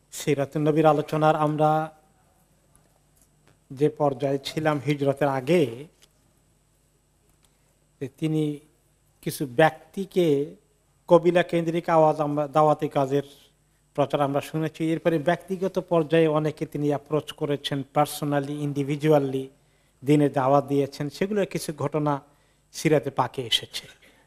সিরাতুন নবীর আলোচনার আমরা যে পর্যায়ে ছিলাম হিজরতের আগে, তিনি কিছু ব্যক্তিকে কবিলা কেন্দ্রিক আওয়াজ আমরা দাওয়াতি কাজের প্রচার আমরা শুনেছি। এরপরে ব্যক্তিগত পর্যায়ে অনেকে তিনি অ্যাপ্রোচ করেছেন, পার্সোনালি ইন্ডিভিজুয়ালি দিনে দাওয়াত দিয়েছেন। সেগুলো কিছু ঘটনা সিরাতে পাকে এসেছে।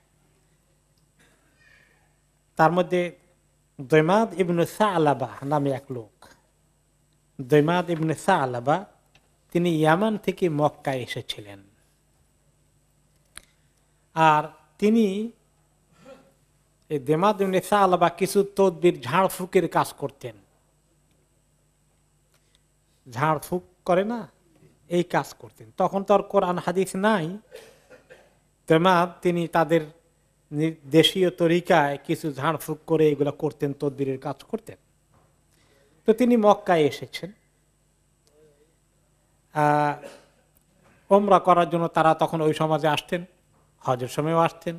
তার মধ্যে দৈমাদ ইবনে সালাবা নামে এক লোক, দৈমাদ ইবনে সালাবা, তিনি ইয়ামান থেকে মক্কায় এসেছিলেন। আর তিনি এই দৈমাদ ইবনে সালাবা কিছু তদবির ঝাড়ফুঁকের কাজ করতেন। ঝাড়ফুঁক করে না, এই কাজ করতেন। তখন তো আর কোরআন হাদিস নাই। দৈমাদ তিনি তাদের দেশীয় তরিকায় কিছু ঝাড়ফুঁক করে এগুলো করতেন, তদবিরের কাজ করতেন। তো তিনি মক্কায় এসেছেন ওমরা করার জন্য। তারা তখন ওই সমাজে আসতেন, হজের সময়ও আসতেন।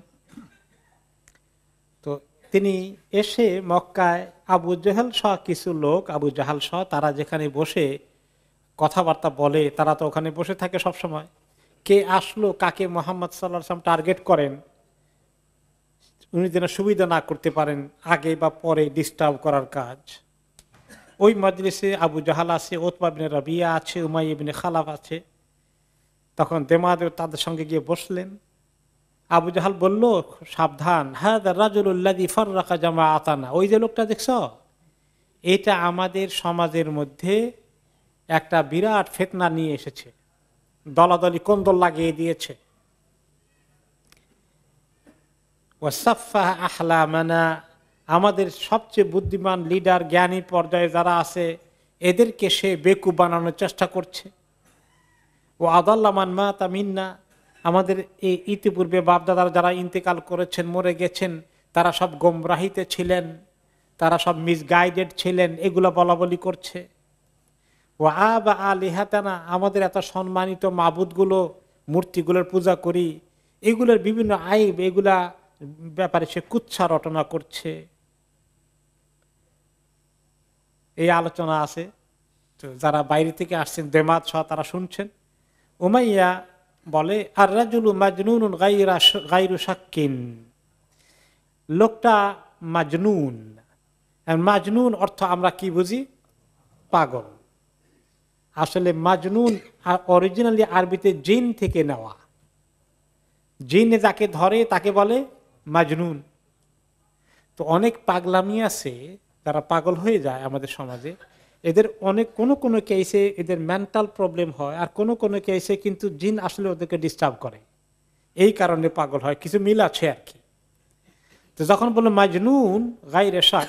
তো তিনি এসে মক্কায় আবু জেহেল সহ কিছু লোক, আবু জাহাল সহ, তারা যেখানে বসে কথাবার্তা বলে, তারা তো ওখানে বসে থাকে সব সময়। কে আসলো, কাকে মুহাম্মদ সাল্লাল্লাহু আলাইহি ওয়াসাল্লাম টার্গেট করেন, উনি যেন সুবিধা না করতে পারেন আগে বা পরে ডিস্টার্ব করার কাজ। ওই মজলিসে আবু জাহাল আছে, উতবা ইবনে রাবিয়া আছে, উমাইয়া ইবনে খালাফ আছে। তখন দেমাদ তাদের সঙ্গে গিয়ে বসলেন। আবু জাহাল বলল, সাবধান, হাযা রাজুলুল্লাযী ফাররাকা জামাআতানা, ওই যে লোকটা দেখছো, এটা আমাদের সমাজের মধ্যে একটা বিরাট ফিতনা নিয়ে এসেছে, দলাদলি কোন্দল লাগিয়ে দিয়েছে। ওয়াসাফফাহা আহলামানা, আমাদের সবচেয়ে বুদ্ধিমান লিডার, জ্ঞানী পর্যায়ে যারা আছে, এদেরকে সে বেকুব বানানোর চেষ্টা করছে। ও আদাল্লা মান মাতা মিন্না, আমাদের এই ইতিপূর্বে বাপদাদারা যারা ইন্তেকাল করেছেন, মরে গেছেন, তারা সব গোমরাহিতে ছিলেন, তারা সব মিসগাইডেড ছিলেন, এগুলো বলাবলি করছে। ও আবা আলিহাতানা, আমাদের এত সম্মানিত মাবুদগুলো, মূর্তিগুলোর পূজা করি, এগুলোর বিভিন্ন আইব, এগুলা ব্যাপারে সে কুচ্ছা রটনা করছে। এই আলোচনা আছে। তো যারা বাইরে থেকে আসছেন, দেমাদ সহ, তারা শুনছেন। উমাইয়া বলে, আর রাজুলু মাজনুন গায়রু শাক্কিন, লোকটা মাজনুন। মাজনুন অর্থ আমরা কি বুঝি? পাগল। আসলে মাজনুন অরিজিনালি আরবিতে জিন থেকে নেওয়া। জিনে যাকে ধরে তাকে বলে মাজনুন। তো অনেক পাগলামি আছে, যারা পাগল হয়ে যায় আমাদের সমাজে। এদের অনেক কোনো কেসে এদের মেন্টাল প্রবলেম হয়, আর কোনো কেসে কিন্তু জিন আসলে ওদেরকে ডিস্টার্ব করে, এই কারণে পাগল হয়। কিছু মিল আছে আর কি। তো যখন বললো মাজনুন গায়রে শাক,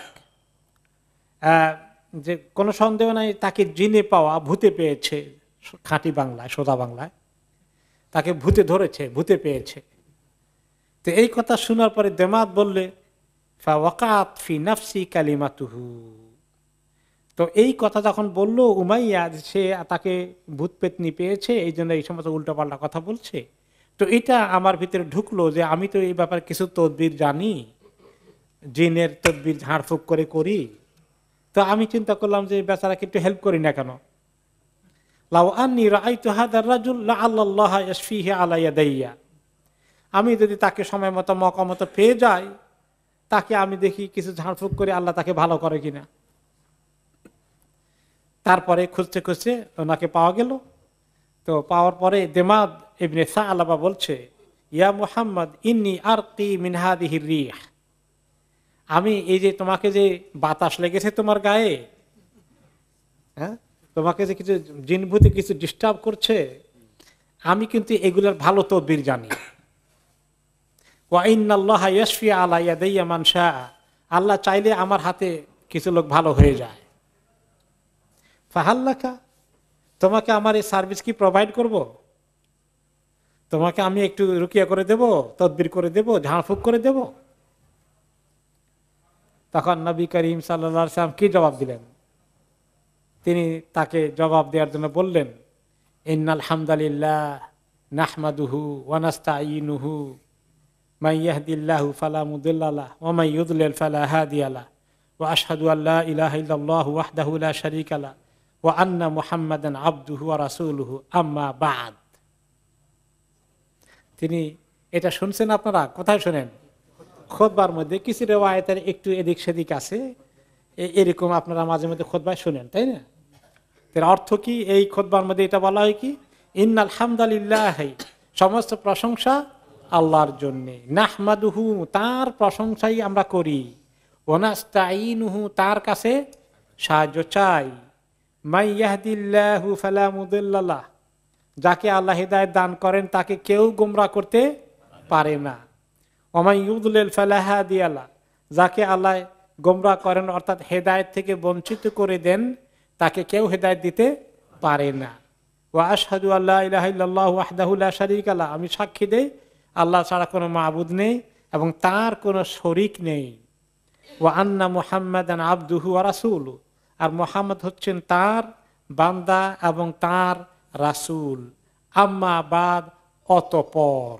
যে কোনো সন্দেহ নাই তাকে জিনে পাওয়া, ভূতে পেয়েছে, খাঁটি বাংলায়, সোজা বাংলায়, তাকে ভূতে ধরেছে, ভূতে পেয়েছে। তো এই কথা শোনার পরে দেমাদ বললে, ফাওয়াকাত ফি নাফসি কালিমাতুহু, তো এই কথা যখন বলল উমাইয়া, সে তাকে ভূত পেতনি পেয়েছে, এই জন্য এই সমস্ত উল্টোপাল্টা কথা বলছে, তো এটা আমার ভিতরে ঢুকলো যে আমি তো এই ব্যাপারে কিছু তদবির জানি, জিনের তদবির ঝাড়ফুঁক করে করি। তো আমি চিন্তা করলাম যে বেচারাকে একটু হেল্প করি না কেন। লাউ আন্নী রাআইতু হাযার রাজুল লাআল্লাল্লাহা ইয়াশফিহি আলা ইয়াদাইয়া, আমি যদি তাকে সময় মতো মওকা মতো পেয়ে যাই, তাকে আমি দেখি কিছু ঝাড়ফুঁক করে আল্লাহ তাকে ভালো করে কিনা। তারপরে খুঁজতে খুঁজতে ওনাকে পাওয়া গেল। তো পাওয়ার পরে দেমাদ ইবনে সালাবা বলছে, ইয়া মুহাম্মদ ইন্নী আরকি মিন হাযিহির রিহ, আমি এই যে তোমাকে যে বাতাস লেগেছে তোমার গায়ে, হ্যাঁ, তোমাকে যে কিছু জিনভূতে কিছু ডিস্টার্ব করছে, আমি কিন্তু এগুলোর ভালো তদবির জানি। ওয়া ইন্নাল্লাহা ইয়াশফি আলা ইয়াদাইয়া মান শাআ, আল্লাহ চাইলে আমার হাতে কিছু লোক ভালো হয়ে যায়। ফাহাল্লাকা, তোমাকে আমার এই সার্ভিস কি প্রোভাইড করব? তোমাকে আমি একটু রুকিয়া করে দেব, তদবির করে দেব, ঝাড়ফুঁক করে দেব। তখন নবী করিম সাল্লাল্লাহু আলাইহি ওয়াসাল্লাম কি জবাব দিলেন? তিনি তাকে জবাব দেওয়ার জন্য বললেন, ইন্নাল হামদালিল্লাহ নাহমাদুহু ওয়া নাস্তাঈনুহু মান ইয়াহদিল্লাহু ফালা মুদিল্লা লাহু ওয়া মান ইউদ্লিল ফালা হাদিয়া লাহু ওয়া আশহাদু আল্লা ইলাহা ইল্লাল্লাহু ওয়াহদাহু লা শারীকা লাহু ওয়া আন্না মুহাম্মাদান আবদুহু ওয়া রাসূলুহু আম্মা বা'দ। তিনি এটা শুনছেন, আপনারা কোথায় শোনেন? খুতবার মধ্যে। কিছু রিওয়ায়াতের একটু এদিক সেদিক আছে, এরকম আপনারা মাঝে মধ্যে খুতবায় শুনেন, তাই না? এর অর্থ কি? এই খুতবার মধ্যে এটা বলা হয় কি, ইন্নাল হামদালিল্লাহ, সমস্ত প্রশংসা আল্লাহর জন্য, নাহমাদুহু, তার প্রশংসাই আমরা করি, ওয়া নাস্তাঈনুহু, তার কাছে সাহায্য চাই, মাই ইয়াহদিল্লাহু ফালা মুদিল্লা লাহ, যাকে আল্লাহ হিদায়াত দান করেন তাকে কেউ গোমরাহ করতে পারে না, ওয়া মান ইউদ্লিল ফালা হাদিয়া লাহ, যাকে আল্লাহ গোমরাহ করেন অর্থাৎ হেদায়েত থেকে বঞ্চিত করে দেন তাকে কেউ হেদায়েত দিতে পারে না। ওয়া আশহাদু আল্লা ইলাহা ইল্লাল্লাহু ওয়াহদাহু লা শারীকা লাহু, আমি সাক্ষী দেই আল্লাহ ছাড়া কোনো মাবুদ নেই এবং তার কোনো শরীক নেই। ওয়া আন্না মুহাম্মাদান আবদুহু ওয়া রাসূলুহু, আর মুহাম্মদ হচ্ছেন তার বান্দা এবং তার রাসূল। আম্মা বাদ, অতঃপর।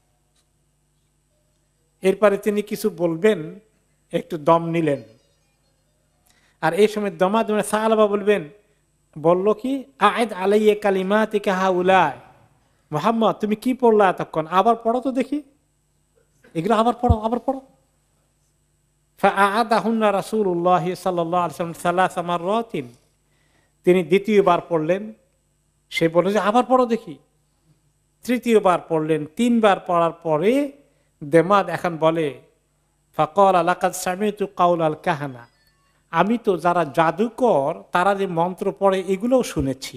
এরপরে তিনি কিছু বলবেন, একটু দম নিলেন, আর এই সময় দমা দমে সাহাবা বলবেন, বলল কি, আয়েদ আলাইয়া কালিমাতিকা হাউলাই, মুহাম্মদ তুমি কি পড়লা এতক্ষণ, আবার পড়ো তো দেখি, এগুলো আবার পড়ো, আবার পড়ো। ফাআদাহুন্না রাসূলুল্লাহ সাল্লাল্লাহু আলাইহি ওয়াসাল্লাম সালাসা মাররাতিন, তিনি দ্বিতীয়বার পড়লেন, সে বলল যে আবার পড়ো দেখি, তৃতীয়বার পড়লেন, তিনবার পড়ার পরে দেমাদ এখন বলে, ফাকালা লাকাদ সামি'তু কাওলাল কাহানা, আমি তো যারা জাদুকর তারা যে মন্ত্র পড়ে এগুলোও শুনেছি।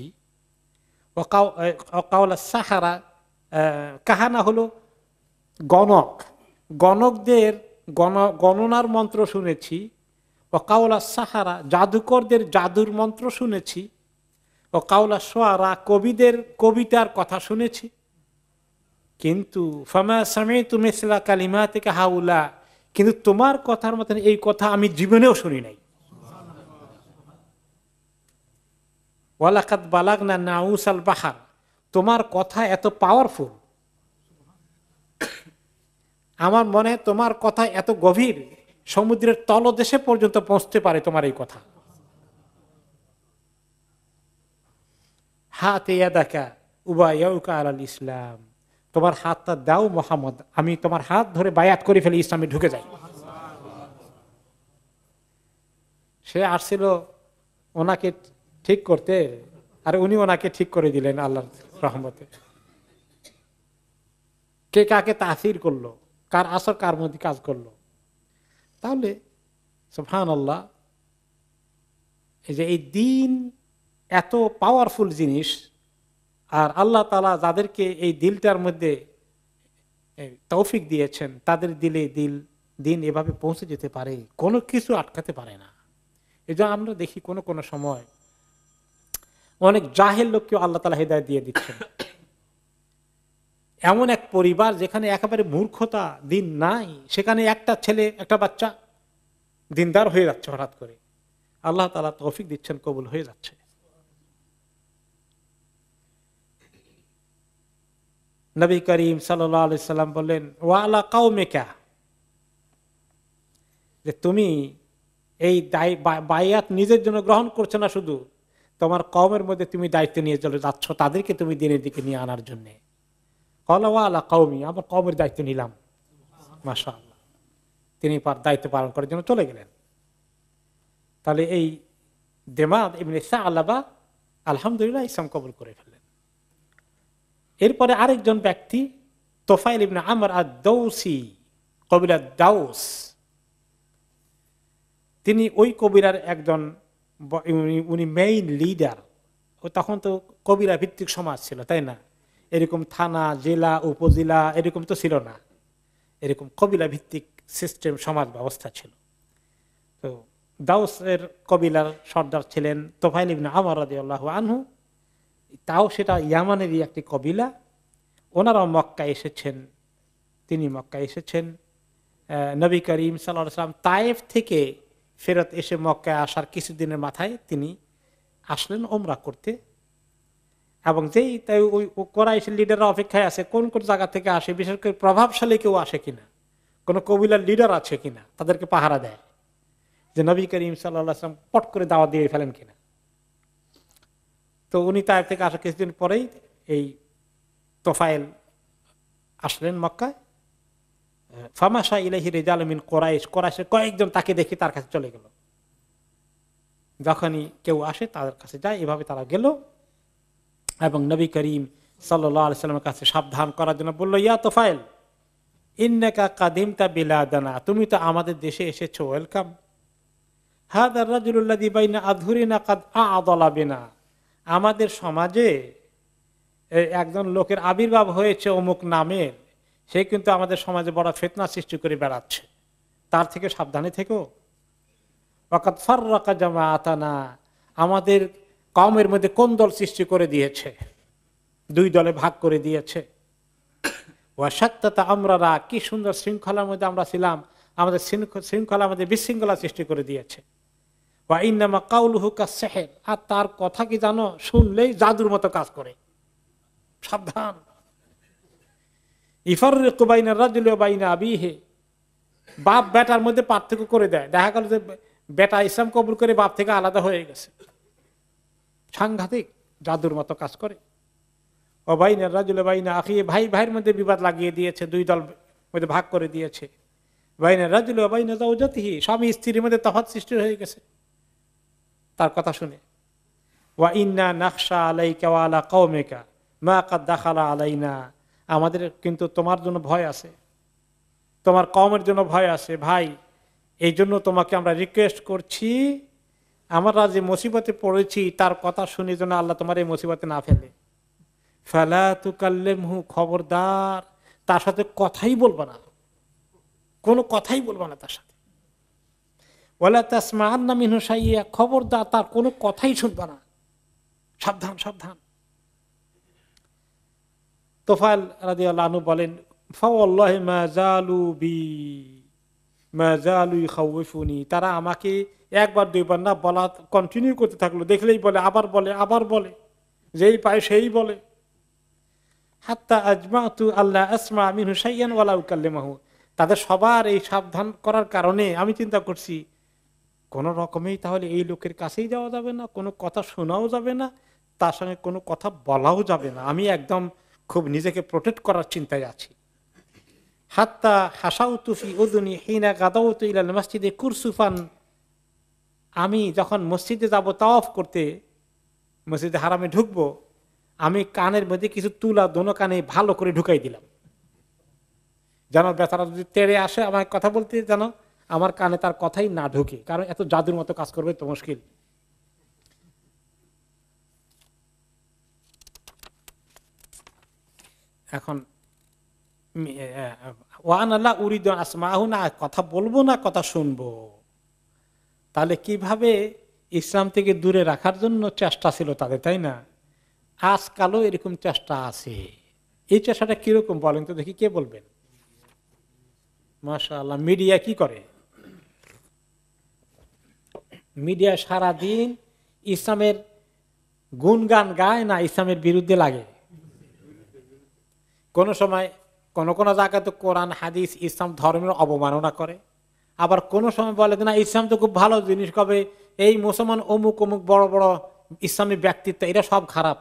কাওলা সাহারা, কাহানা হলো গণক, গণকদের গণনার মন্ত্র শুনেছি। ও কাওলা সাহারা, জাদুকরদের জাদুর মন্ত্র শুনেছি। ও কাওলা শুআরা, কবিদের কবিতার কথা শুনেছি। কিন্তু ফামা সামি'তু মিসলা কালিমাতিকা হাউলা, কিন্তু তোমার কথার মতন এই কথা আমি জীবনেও শুনি নাই। ওয়ালাকাদ বালাগনা নাউসাল বাহার, তোমার কথা এত পাওয়ারফুল, আমার মনে হয় তোমার কথা এত গভীর, সমুদ্রের তলদেশে পর্যন্ত পৌঁছতে পারে তোমার এই কথা। হাতে ইয়াদাকা উবাইউকা আলাল ইসলাম, তোমার হাতটা দাও মুহাম্মদ, আমি তোমার হাত ধরে বায়াত করে ফেলি, ইসলামে ঢুকে যাই। সে আসছিল ওনাকে ঠিক করতে, আর উনি ওনাকে ঠিক করে দিলেন আল্লাহর রহমতে। কে কাকে তাসির করলো, কার আসর কার মধ্যে কাজ করলো। তাহলে সুবহানাল্লাহ, এই যে এই দিন এত পাওয়ারফুল জিনিস, আর আল্লাহ তাআলা যাদেরকে এই দিলটার মধ্যে তৌফিক দিয়েছেন তাদের দিলে দিন এভাবে পৌঁছে যেতে পারে, কোনো কিছু আটকাতে পারে না। এই জন্য আমরা দেখি কোন কোন সময় অনেক জাহেল লোককেও আল্লাহ তাআলা হিদায়াত দিয়ে দিচ্ছেন। এমন এক পরিবার যেখানে একেবারে মূর্খতা, দিন নাই, সেখানে একটা ছেলে একটা বাচ্চা দিনদার হয়ে যাচ্ছে হঠাৎ করে, আল্লাহ তাআলা তৌফিক দিচ্ছেন, কবুল হয়ে যাচ্ছে। নবী করিম সাল্লাল্লাহু আলাইহি সাল্লাম বললেন, ওয়া আলা কাওমিকা, যে তুমি এই বায়াত নিজের জন্য গ্রহণ করছো না, শুধু তোমার কওমের মধ্যে তুমি দায়িত্ব নিয়ে চলে যাচ্ছ, তাদেরকে তুমি দিনের দিকে নিয়ে আনার জন্য। ক্বালা ওয়া আলা কওমি, আমার কওমের দায়িত্ব নিলাম। মাশাআল্লাহ, তিনি দায়িত্ব পালন করার জন্য চলে গেলেন। তাহলে এই দেমাদ ইবনে সা'লাবা আলহামদুলিল্লাহ ইসলাম কবুল করে ফেললেন। এরপরে আরেকজন ব্যক্তি তোফাইল ইবনে আমর আদ-দাউসি, কবিলা দাউস, তিনি ওই কবিরার একজন, উনি মেইন লিডার। তখন তো কবিরা ভিত্তিক সমাজ ছিল, তাই না? এরকম থানা, জেলা, উপজেলা এরকম তো ছিল না, এরকম কবিলা ভিত্তিক সিস্টেম, সমাজ ব্যবস্থা ছিল। তো দাউসের কবিলার সর্দার ছিলেন তোফাইল ইবনে আমর রাদিয়াল্লাহু আনহু, তাও সেটা ইয়ামানেরই একটি কবিলা। ওনারাও মক্কায় এসেছেন, তিনি মক্কায় এসেছেন। নবী করিম সাল্লাল্লাহু আলাইহি ওয়াসাল্লাম তায়েফ থেকে ফেরত এসে মক্কায় আসার কিছুদিনের মাথায় তিনি আসলেন ওমরা করতে। এবং যেই তাই ওই কোরাইশের লিডাররা অপেক্ষায় আছে কোন কোন জায়গা থেকে আসে, বিশেষ করে প্রভাবশালী কেউ আসে কিনা, কোন কবিলার লিডার আছে কিনা, তাদেরকে পাহারা দেয়। যে নবী করিম সাল্লাল্লাহু আলাইহি ওয়াসাল্লাম পট করে দাওয়াত দিয়ে ফেলেন কিনা। তো উনি তায়েফ থেকে আসা কিছুদিন পরেই এই তোফায়েল আসলেন মক্কায়। ফামাশা ইলাইহি রিজালুম মিন কুরাইশ, কুরাইশের কয়েকজন তাকে দেখে তার কাছে চলে গেল। যখনই কেউ আসে তাদের কাছে যায়, এভাবে তারা গেল এবং নবী করিম সাল্লাল্লাহু আলাইহি ওয়াসাল্লামের কাছে সাবধান করার জন্য বলল, ইয়া তোফায়েল ইন্নাকা কাদিমতা বিলাদানা, তুমি তো আমাদের দেশে এসেছো, ওয়েলকাম। হাদার রাজুলুল্লাযী বাইনা আযহুরিনা কাদ আ'যালা বিনা, আমাদের সমাজে একজন লোকের আবির্ভাব হয়েছে অমুক নামের, সে কিন্তু আমাদের সমাজে বড় ফিতনা সৃষ্টি করে বেড়াচ্ছে, তার থেকে সাবধানে থেকো। ওয়াকাদ ফাররাকা জামাআতানা, আমাদের কওমের মধ্যে কোন্দল সৃষ্টি করে দিয়েছে, দুই দলে ভাগ করে দিয়েছে। ওয়া শাত্তাতা আমরানা, কি সুন্দর শৃঙ্খলার মধ্যে আমরা ছিলাম, আমাদের শৃঙ্খলা আমাদের বিশৃঙ্খলা সৃষ্টি করে দিয়েছে। ওয়া ইন্নামা কাউলুহু কাসসিহর, আর তার কথা কি জানো, শুনলেই জাদুর মতো কাজ করে, সাবধান। ইফাররিকু বাইনার রাজুলি ওয়া বাইনা আবিহি, বাপ বেটার মধ্যে পার্থক্য করে দেয়। দেখা গেল যে বেটা ইসলাম কবুল করে বাপ থেকে আলাদা হয়ে গেছে, সাংঘাতিক জাদুর মতো কাজ করে। ও বাইনার রাজুলি ওয়া বাইনা আখি, ভাই ভাইয়ের মধ্যে বিবাদ লাগিয়ে দিয়েছে, দুই দল মধ্যে ভাগ করে দিয়েছে। বাইনার রাজুলি ওয়া বাইনা যাওজাতিহি, স্বামী স্ত্রীর মধ্যে তফাৎ সৃষ্টি হয়ে গেছে তার কথা শুনে। ওয়া ইন্না নাখশা আলাইকা ওয়া আলা কওমিকা মা কাদ দাখালা আলাইনা, আমাদের কিন্তু তোমার জন্য ভয় আছে, তোমার কওমের জন্য ভয় আছে ভাই, এই জন্য তোমাকে আমরা রিকোয়েস্ট করছি, আমরা যে মুসিবতে পড়েছি তার কথা শুনে যেন আল্লাহ তোমার এই মুসিবতে না ফেলে। ফালা তুকাল্লিমহু, খবরদার তার সাথে কথাই বলবা না, কোনো কথাই বলবা না তার সাথে। ওয়ালা তাসমাআন্না মিনহু শাইয়া, খবরদার তার কোনো কথাই শুনবা না, সাবধান সাবধান। তোফায়েল রাদিয়াল্লাহু আনহু বলেন, ফাওয়াল্লাহি মা জালু বি মা জালু ইখাউফুনি, তারা আমাকে একবার দুইবার না বলা কন্টিনিউ করতে থাকলো, দেখলেই বলে, আবার বলে, আবার বলে, যেই পায় সেই বলে। হাত্তা আজমাতু আল্লা আসমা মিনহু শাইয়ান ওয়ালা উকাল্লিমাহু, তাদের সবার এই সাবধান করার কারণে আমি চিন্তা করছি কোন রকমেই তাহলে এই লোকের কাছেই যাওয়া যাবে না, কোনো কথা শোনাও যাবে না, তার সঙ্গে কোনো কথা বলাও যাবে না। আমি একদম খুব নিজেকে প্রোটেক্ট করার চিন্তায় আছি। হাত্তা হাসাউতু ফি উযুনি হিনা গাদাউতু ইলাল মসজিদে কুরসুফান, আমি যখন মসজিদে যাব তাওয়াফ করতে, মসজিদে হারামে ঢুকবো, আমি কানের মধ্যে কিছু তুলা দোনো কানে ভালো করে ঢুকাই দিলাম, যেন বেচারা যদি তেড়ে আসে আমার কথা বলতে, যেন আমার কানে তার কথাই না ঢুকে, কারণ এত জাদুর মতো কাজ করবে তো মুশকিল। এখন ওয়ান আল্লাহ উরিদ আসমাহু, না কথা বলবো না কথা শুনবো। তাহলে কিভাবে ইসলাম থেকে দূরে রাখার জন্য চেষ্টা ছিল তাদের, তাই না? আজকালও এরকম চেষ্টা আছে। এই চেষ্টাটা কিরকম বলেন তো দেখি, কে বলবেন? মাশাআল্লাহ, মিডিয়া কি করে? মিডিয়া সারাদিন ইসলামের গুণগান গায় না ইসলামের বিরুদ্ধে লাগে। কোন সময় কোন কোন জায়গায় তো কোরআন হাদিস ইসলাম ধর্মের অবমাননা করে, আবার কোন সময় বলে না ইসলাম তো খুব ভালো জিনিস, কবে এই মুসলমান অমুক অমুক বড় বড় ইসলামী ব্যক্তিত্ব এরা সব খারাপ।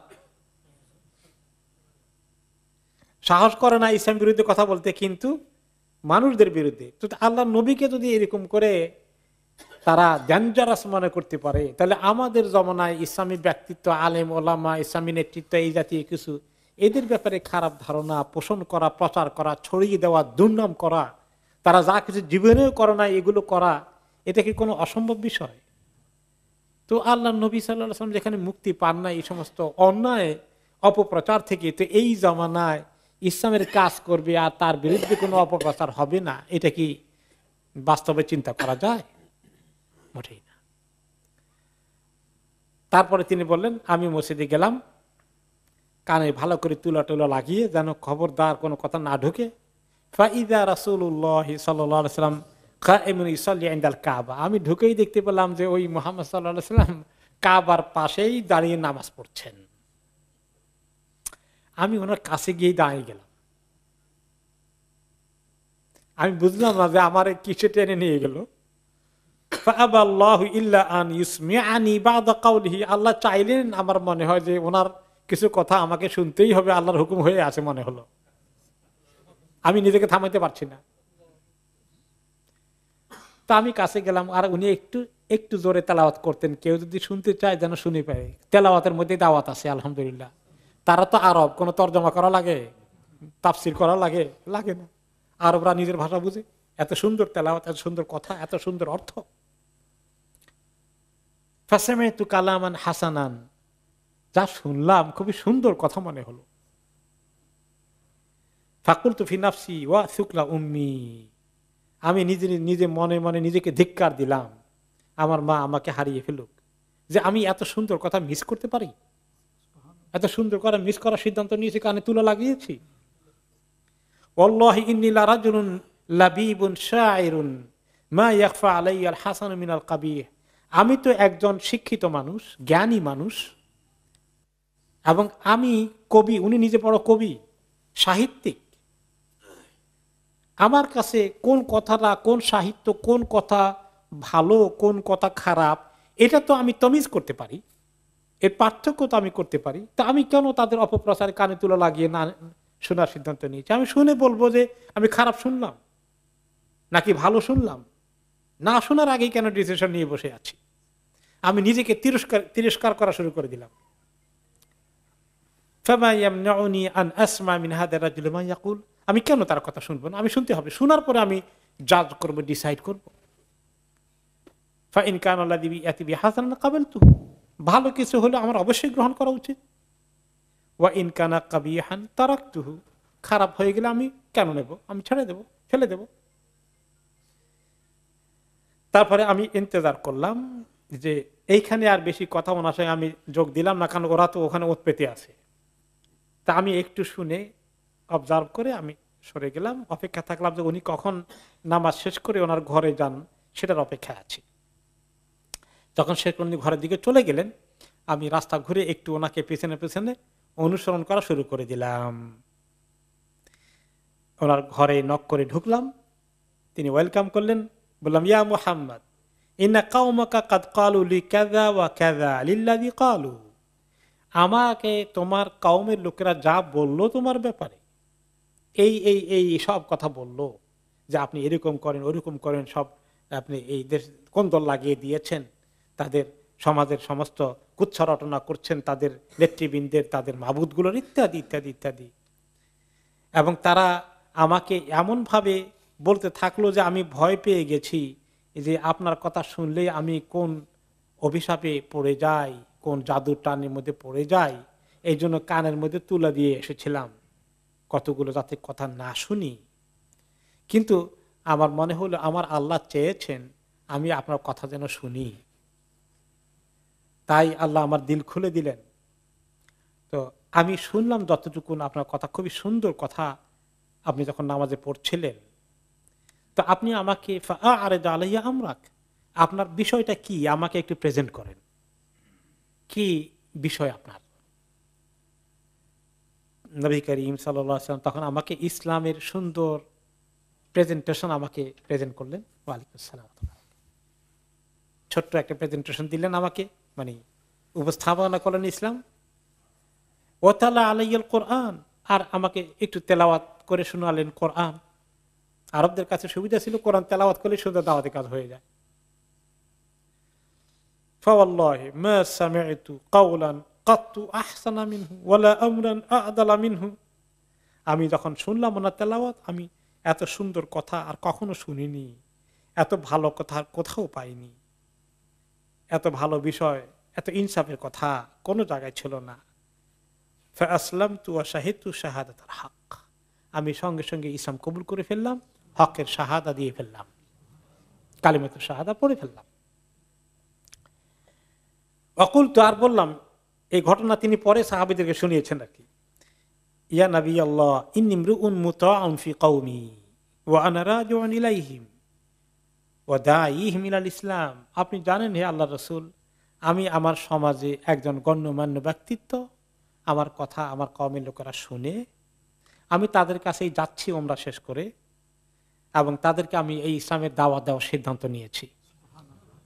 সাহস করে না ইসলাম বিরুদ্ধে কথা বলতে, কিন্তু মানুষদের বিরুদ্ধে। তো আল্লাহ নবীকে যদি এরকম করে তারা ডেঞ্জারাস মনে করতে পারে, তাহলে আমাদের জমানায় ইসলামী ব্যক্তিত্ব, আলেম ওলামা, ইসলামী নেতৃত্ব, এই জাতীয় কিছু এদের ব্যাপারে খারাপ ধারণা পোষণ করা, প্রচার করা, ছড়িয়ে দেওয়া, দুর্নাম করা, তারা যা কিছু জীবনেও করে না এগুলো করা, এটা কি কোনো অসম্ভব বিষয়? তো আল্লাহ নবী সাল্লাল্লাহু আলাইহি ওয়াসাল্লাম যেখানে মুক্তি পান না এই সমস্ত অন্যায় অপপ্রচার থেকে, তো এই জামানায় ইসলামের কাজ করবে আর তার বিরুদ্ধে কোনো অপপ্রচার হবে না, এটা কি বাস্তবে চিন্তা করা যায়? মোটেই না। তারপরে তিনি বললেন, আমি মসজিদে গেলাম, কানে ভালো করে তুলা টুলা লাগিয়ে যেন খবরদার কোনো কথা না ঢুকে। ফাইদা রাসূলুল্লাহ সাল্লাল্লাহু আলাইহি ওয়াসাল্লাম কাইমুন ইসাল্লি ইনদাল কাবা, আমি ঢুকেই দেখতে পেলাম যে ওই মুহাম্মদ সাল্লাল্লাহু আলাইহি ওয়াসাল্লাম কাবার পাশেই দাঁড়িয়ে নামাজ পড়ছেন। আমি ওনার কাছে গিয়ে দাঁড়িয়ে গেলাম। আমি বুঝলাম না যে আমার কিসে টেনে নিয়ে গেল। ফাআবাল্লাহু ইল্লা আন ইউসমিআনি বা'দা কাওলিহি, আল্লাহ চাইলেন আমার মনে হয় যে ওনার কিছু কথা আমাকে শুনতেই হবে, আল্লাহর হুকুম হয়ে আছে মনে হলো, আমি নিজেকে থামাইতে পারছি না। তা আমি কাছে গেলাম, আর উনি একটু একটু জোরে তেলাওয়াত করতেন, কেউ যদি শুনতে চায় যেন শুনে পায়। তেলাওয়াতের মধ্যে দাওয়াত আছে আলহামদুলিল্লাহ। তারা তো আরব, কোনো তর্জমা করা লাগে, তাফসির করা লাগে? লাগে না। আরবরা নিজের ভাষা বুঝে, এত সুন্দর তেলাওয়াত, এত সুন্দর কথা, এত সুন্দর অর্থ। ফাসামি'তু কালামান হাসানান, যা শুনলাম খুবই সুন্দর কথা মনে হলো। ফাকুলতু ফি নাফসি ওয়া সুকলা উম্মি, আমি নিজে মনে মনে নিজেকে ধিক্কার দিলাম, আমার মা আমাকে হারিয়ে ফেলুক, যে আমি এত সুন্দর কথা মিস করতে পারি, এত সুন্দর করে মিস করার সিদ্ধান্ত নিয়েছি, কানে তুলা লাগিয়েছি। ওয়াল্লাহি ইন্নী লারাজুলুন লাবিবুন শাইরুন মা ইয়াখফা আলাইয়া আল হাসান মিনাল কাবিহ, আমি তো একজন শিক্ষিত মানুষ, জ্ঞানী মানুষ, এবং আমি কবি। উনি নিজে বড় কবি, সাহিত্যিক। আমার কাছে কোন কথাটা, কোন সাহিত্য, কোন কথা ভালো, কোন কথা খারাপ, এটা তো আমি তমিজ করতে পারি, এর পার্থক্য তো আমি করতে পারি। তা আমি কেন তাদের অপপ্রচারে কানে তুলা লাগিয়ে না শোনার সিদ্ধান্ত নিয়েছি? আমি শুনে বলবো যে আমি খারাপ শুনলাম নাকি ভালো শুনলাম, না শোনার আগেই কেন ডিসিশন নিয়ে বসে আছি? আমি নিজেকে তিরস্কার করা শুরু করে দিলাম। আমি কেন তার কথা শুনবো না? আমি শুনতে হবে, শোনার পরে আমি জাজ করবো, ডিসাইড করবো। ভালো কিছু হলে আমার অবশ্যই গ্রহণ করা উচিত। ওয়া ইন কানা কাবিহান তারাকতুহু, খারাপ হয়ে গেলে আমি কেন নেব, আমি ছেড়ে দেব, ফেলে দেব। তারপরে আমি ইন্তজার করলাম যে এইখানে আর বেশি কথা ওনার সঙ্গে আমি যোগ দিলাম না, কারণ ওরা তো ওখানে ওত পেতে আছে। তা আমি একটু শুনে অবজার্ভ করে আমি সরে গেলাম, অপেক্ষা থাকলাম যে উনি কখন নামাজ শেষ করে ওনার ঘরে যান, সেটার অপেক্ষায় আছি। যখন শেখ উনি ঘরের দিকে চলে গেলেন, আমি রাস্তা ঘুরে একটু ওনাকে পেছনে পেছনে অনুসরণ করা শুরু করে দিলাম। ওনার ঘরে নক করে ঢুকলাম, তিনি ওয়েলকাম করলেন। বললাম, ইয়া মুহাম্মদ ইন্না কাওমাকা কাদ ক্বালু লিকাযা ওয়া কাযা লিল্লাযী ক্বালু, আমাকে তোমার কওমের লোকেরা যা বললো তোমার ব্যাপারে, এই এই এই সব কথা বললো, যে আপনি এরকম করেন ওরকম করেন, সব আপনি এই দেশ কোন্দল লাগিয়ে দিয়েছেন, তাদের সমাজের সমস্ত কুচ্ছা রটনা করছেন, তাদের নেতৃবৃন্দের, তাদের মাবুদগুলোর, ইত্যাদি ইত্যাদি ইত্যাদি। এবং তারা আমাকে এমন ভাবে বলতে থাকলো যে আমি ভয় পেয়ে গেছি যে আপনার কথা শুনলে আমি কোন অভিশাপে পড়ে যাই, কোন জাদুর টানের মধ্যে পড়ে যাই। এই জন্য কানের মধ্যে তুলা দিয়ে এসেছিলাম কতগুলো, যাতে কথা না শুনি। কিন্তু আমার মনে হলো আমার আল্লাহ চেয়েছেন আমি আপনার কথা যেন শুনি, তাই আল্লাহ আমার দিল খুলে দিলেন। তো আমি শুনলাম যতটুকু আপনার কথা, খুবই সুন্দর কথা আপনি যখন নামাজে পড়ছিলেন। তো আপনি আমাকে আলাইয়া আমরাক, আপনার বিষয়টা কি, আমাকে একটু প্রেজেন্ট করেন, কি বিষয় আপনার? নবী করিম সাল্লাল্লাহু আলাইহি ওয়াসাল্লাম তখন আমাকে ইসলামের সুন্দর প্রেজেন্টেশন আমাকে প্রেজেন্ট করলেন। ওয়ালাইকুম আসসালাম। ছোট্ট একটা প্রেজেন্টেশন দিলেন আমাকে, মানে উপস্থাপনা করলেন ইসলাম। ওয়াতালা আলাইয়াল কোরআন, আর আমাকে একটু তেলাওয়াত করে শোনালেন কোরআন। আরবদের কাছে সুবিধা ছিল, কোরআন তেলাওয়াত করলে শুধু দাওয়াতে কাজ হয়ে যায়। ফাওয়াল্লাহি মা সামি'তু কাওলান কাত্তু আহসানা মিনহু ওয়ালা আমরান আ'দালা মিনহু, আমি যখন শুনলাম ওনার তেলাওয়াত, আমি এত সুন্দর কথা আর কখনো শুনিনি, এত ভালো কথা আর কোথাও পাইনি, এত ভালো বিষয়, এত ইনসাফের কথা কোনো জায়গায় ছিল না। ফাআসলামতু ওয়া শাহিদতু শাহাদাতাল হক, আমি সঙ্গে সঙ্গে ইসলাম কবুল করে ফেললাম, হকের শাহাদা দিয়ে ফেললাম, কালিমাতুশ শাহাদা পড়ে ফেললাম। অকুলতু, আর বললাম, এই ঘটনা তিনি পরে সাহাবীদেরকে শুনিয়েছেন আর কি। ইয়া নবী আল্লাহ ইন্নী ইমরুউন মুতাআউন ফি কওমি ওয়া আনা রাজিউন ইলাইহিম ওয়া দাঈহিম ইলাল ইসলাম, আপনি জানেন হে আল্লাহর রাসূল, আমি আমার সমাজে একজন গণ্যমান্য ব্যক্তিত্ব, আমার কথা আমার কওমের লোকেরা শুনে, আমি তাদের কাছেই যাচ্ছি ওমরা শেষ করে, এবং তাদেরকে আমি এই ইসলামের দাওয়াত দেওয়ার সিদ্ধান্ত নিয়েছি।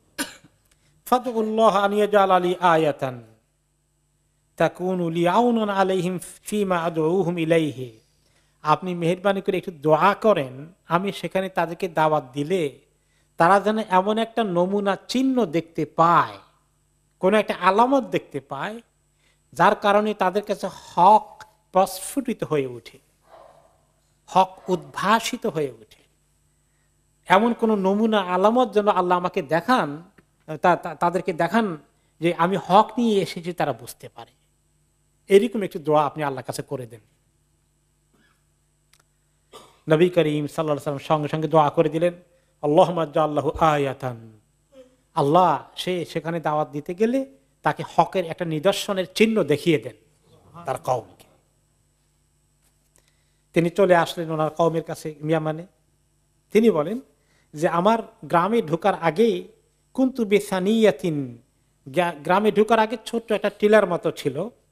ফাদউল্লাহ আন ইয়াজআল লি আয়াতান তাকুনু লিআউনান আলাইহিম ফীমা আদউহুম ইলাইহি। আপনি মেহেরবানি করে একটু দোয়া করেন, আমি সেখানে তাদেরকে দাওয়াত দিলে তারা যেন এমন একটা নমুনা চিহ্ন দেখতে পায়, কোন একটা আলামত দেখতে পায়, যার কারণে তাদের কাছে হক প্রস্ফুটিত হয়ে ওঠে, হক উদ্ভাসিত হয়ে ওঠে। এমন কোন নমুনা আলামত যেন আল্লাহ আমাকে দেখান, তাদেরকে দেখান যে আমি হক নিয়ে এসেছি, তারা বুঝতে পারে। এরকম একটু দোয়া আপনি আল্লাহর কাছে করে দেন। নবী করিম সাল্লাল্লাহু আলাইহি ওয়াসাল্লাম সঙ্গে সঙ্গে দোয়া করে দিলেন, আল্লাহুম্মা জাআল্লাহু আয়াতান। আল্লাহ সে সেখানে দাওয়াত দিতে গেলে তাকে হকের একটা নিদর্শনের চিহ্ন দেখিয়ে দেন তার কওমকে। তিনি চলে আসলেন ওনার কওমের কাছে ইয়ামানে। তিনি বলেন যে আমার গ্রামে ঢোকার আগে কুনতু বিসানিয়াতিন, গ্রামে ঢোকার আগে ছোট্ট একটা টিলার মতো ছিল,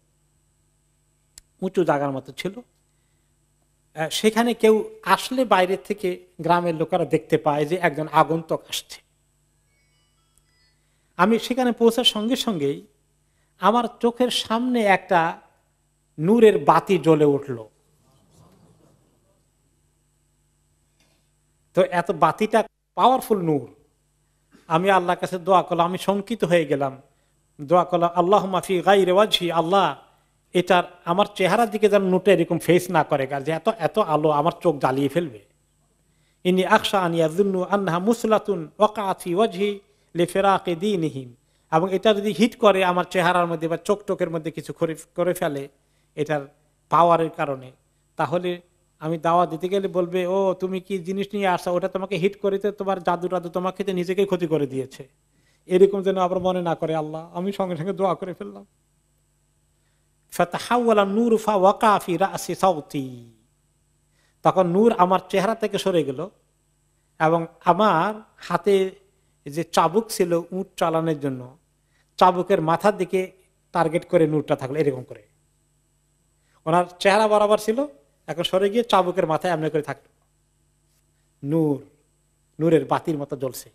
উঁচু জায়গার মতো ছিল। সেখানে কেউ আসলে বাইরে থেকে গ্রামের লোকেরা দেখতে পায় যে একজন আগন্তুক আসছে। আমি সেখানে পৌঁছার সঙ্গে সঙ্গেই আমার চোখের সামনে একটা নূরের বাতি জ্বলে উঠল। তো এত বাতিটা পাওয়ারফুল নূর। আমি আল্লাহর কাছে দোয়া করলাম, আমি শঙ্কিত হয়ে গেলাম, দোয়া করলাম আল্লাহুম্মা ফি গায়রি ওয়াজহি, আল্লাহ এটার আমার চেহারার দিকে যেন নূরটা এরকম ফেস না করে, যে এত এত আলো আমার চোখ জ্বালিয়ে ফেলবে। ইন্নী আখশা আন ইয়াযুন্নু আন্নাহা মুসলাতুন ওয়াকাআত ফি ওয়াজহি লিফিরাকি দীনিহিম। এবং এটা যদি হিট করে আমার চেহারার মধ্যে বা চোখ টোকের মধ্যে কিছু করে ফেলে এটার পাওয়ারের কারণে, তাহলে আমি দাওয়া দিতে গেলে বলবে, ও তুমি কি জিনিস নিয়ে আসা, ওটা তোমাকে হিট করেছে, তোমার জাদু টাদু তোমাকে নিজেকে ক্ষতি করে দিয়েছে। এরকম যেন আবার মনে না করে আল্লাহ। আমি সঙ্গে সঙ্গে দোয়া করে ফেললাম। ফাতাহাওয়ালা নূর ফাওয়াকা ফি রাসি সাউতি। তখন নূর আমার চেহারা থেকে সরে গেল এবং আমার হাতে যে চাবুক ছিল উট চালানোর জন্য, চাবুকের মাথার দিকে টার্গেট করে নূরটা থাকলো এরকম করে। ওনার চেহারা বরাবর ছিল, এখন সরে গিয়ে চাবুকের মাথায় এমনি করে থাকলো। নূর, নূরের বাতির মতো জ্বলছে।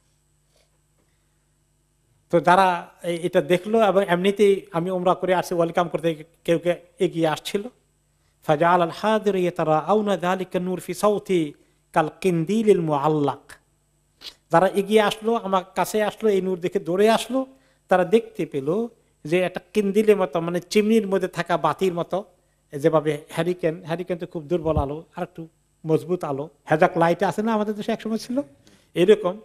তো যারা এটা দেখলো এবং এমনিতেই আমি উমরা করে আসছি, ওয়েলকাম করতে কেউ কে এগিয়ে আসছিল। ফাজাআল আল হাদির ইয়াতারাউনা যালিকা নূর ফি সাউতি কাল কিন্দিলিল মুআল্লাক। যারা এগিয়ে আসলো, আমার কাছে আসলো, এই নূর দেখে দৌড়ে আসলো, তারা দেখতে পেল যে একটা কিন্দিলের মতো, মানে চিমনির মধ্যে থাকা বাতির মতো, যেভাবে হ্যারিকেন তো খুব দুর্বল আলো, আর একটু মজবুত আলো, হেজাক লাইট আছে না আমাদের দেশে একসময় ছিল, এরকম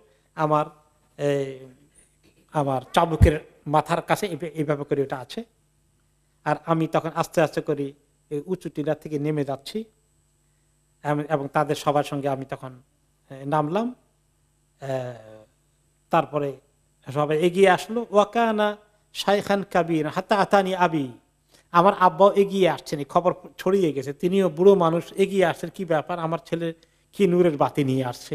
আমার চাবুকের মাথার কাছে এইভাবে করে ওটা আছে। আর আমি তখন আস্তে আস্তে করে এই উঁচু টিলা থেকে নেমে যাচ্ছি এবং তাদের সবার সঙ্গে আমি তখন নামলাম। তারপরে সবাই এগিয়ে আসলো। ওয়াকানা শাইখান কাবীর হাত্তা আতানি আবি। আমার আব্বাও এগিয়ে আসছেন, খবর ছড়িয়ে গেছে, তিনিও বুড়ো মানুষ এগিয়ে আসছেন, কি ব্যাপার, আমার ছেলে কি নূরের বাতি নিয়ে আসছে।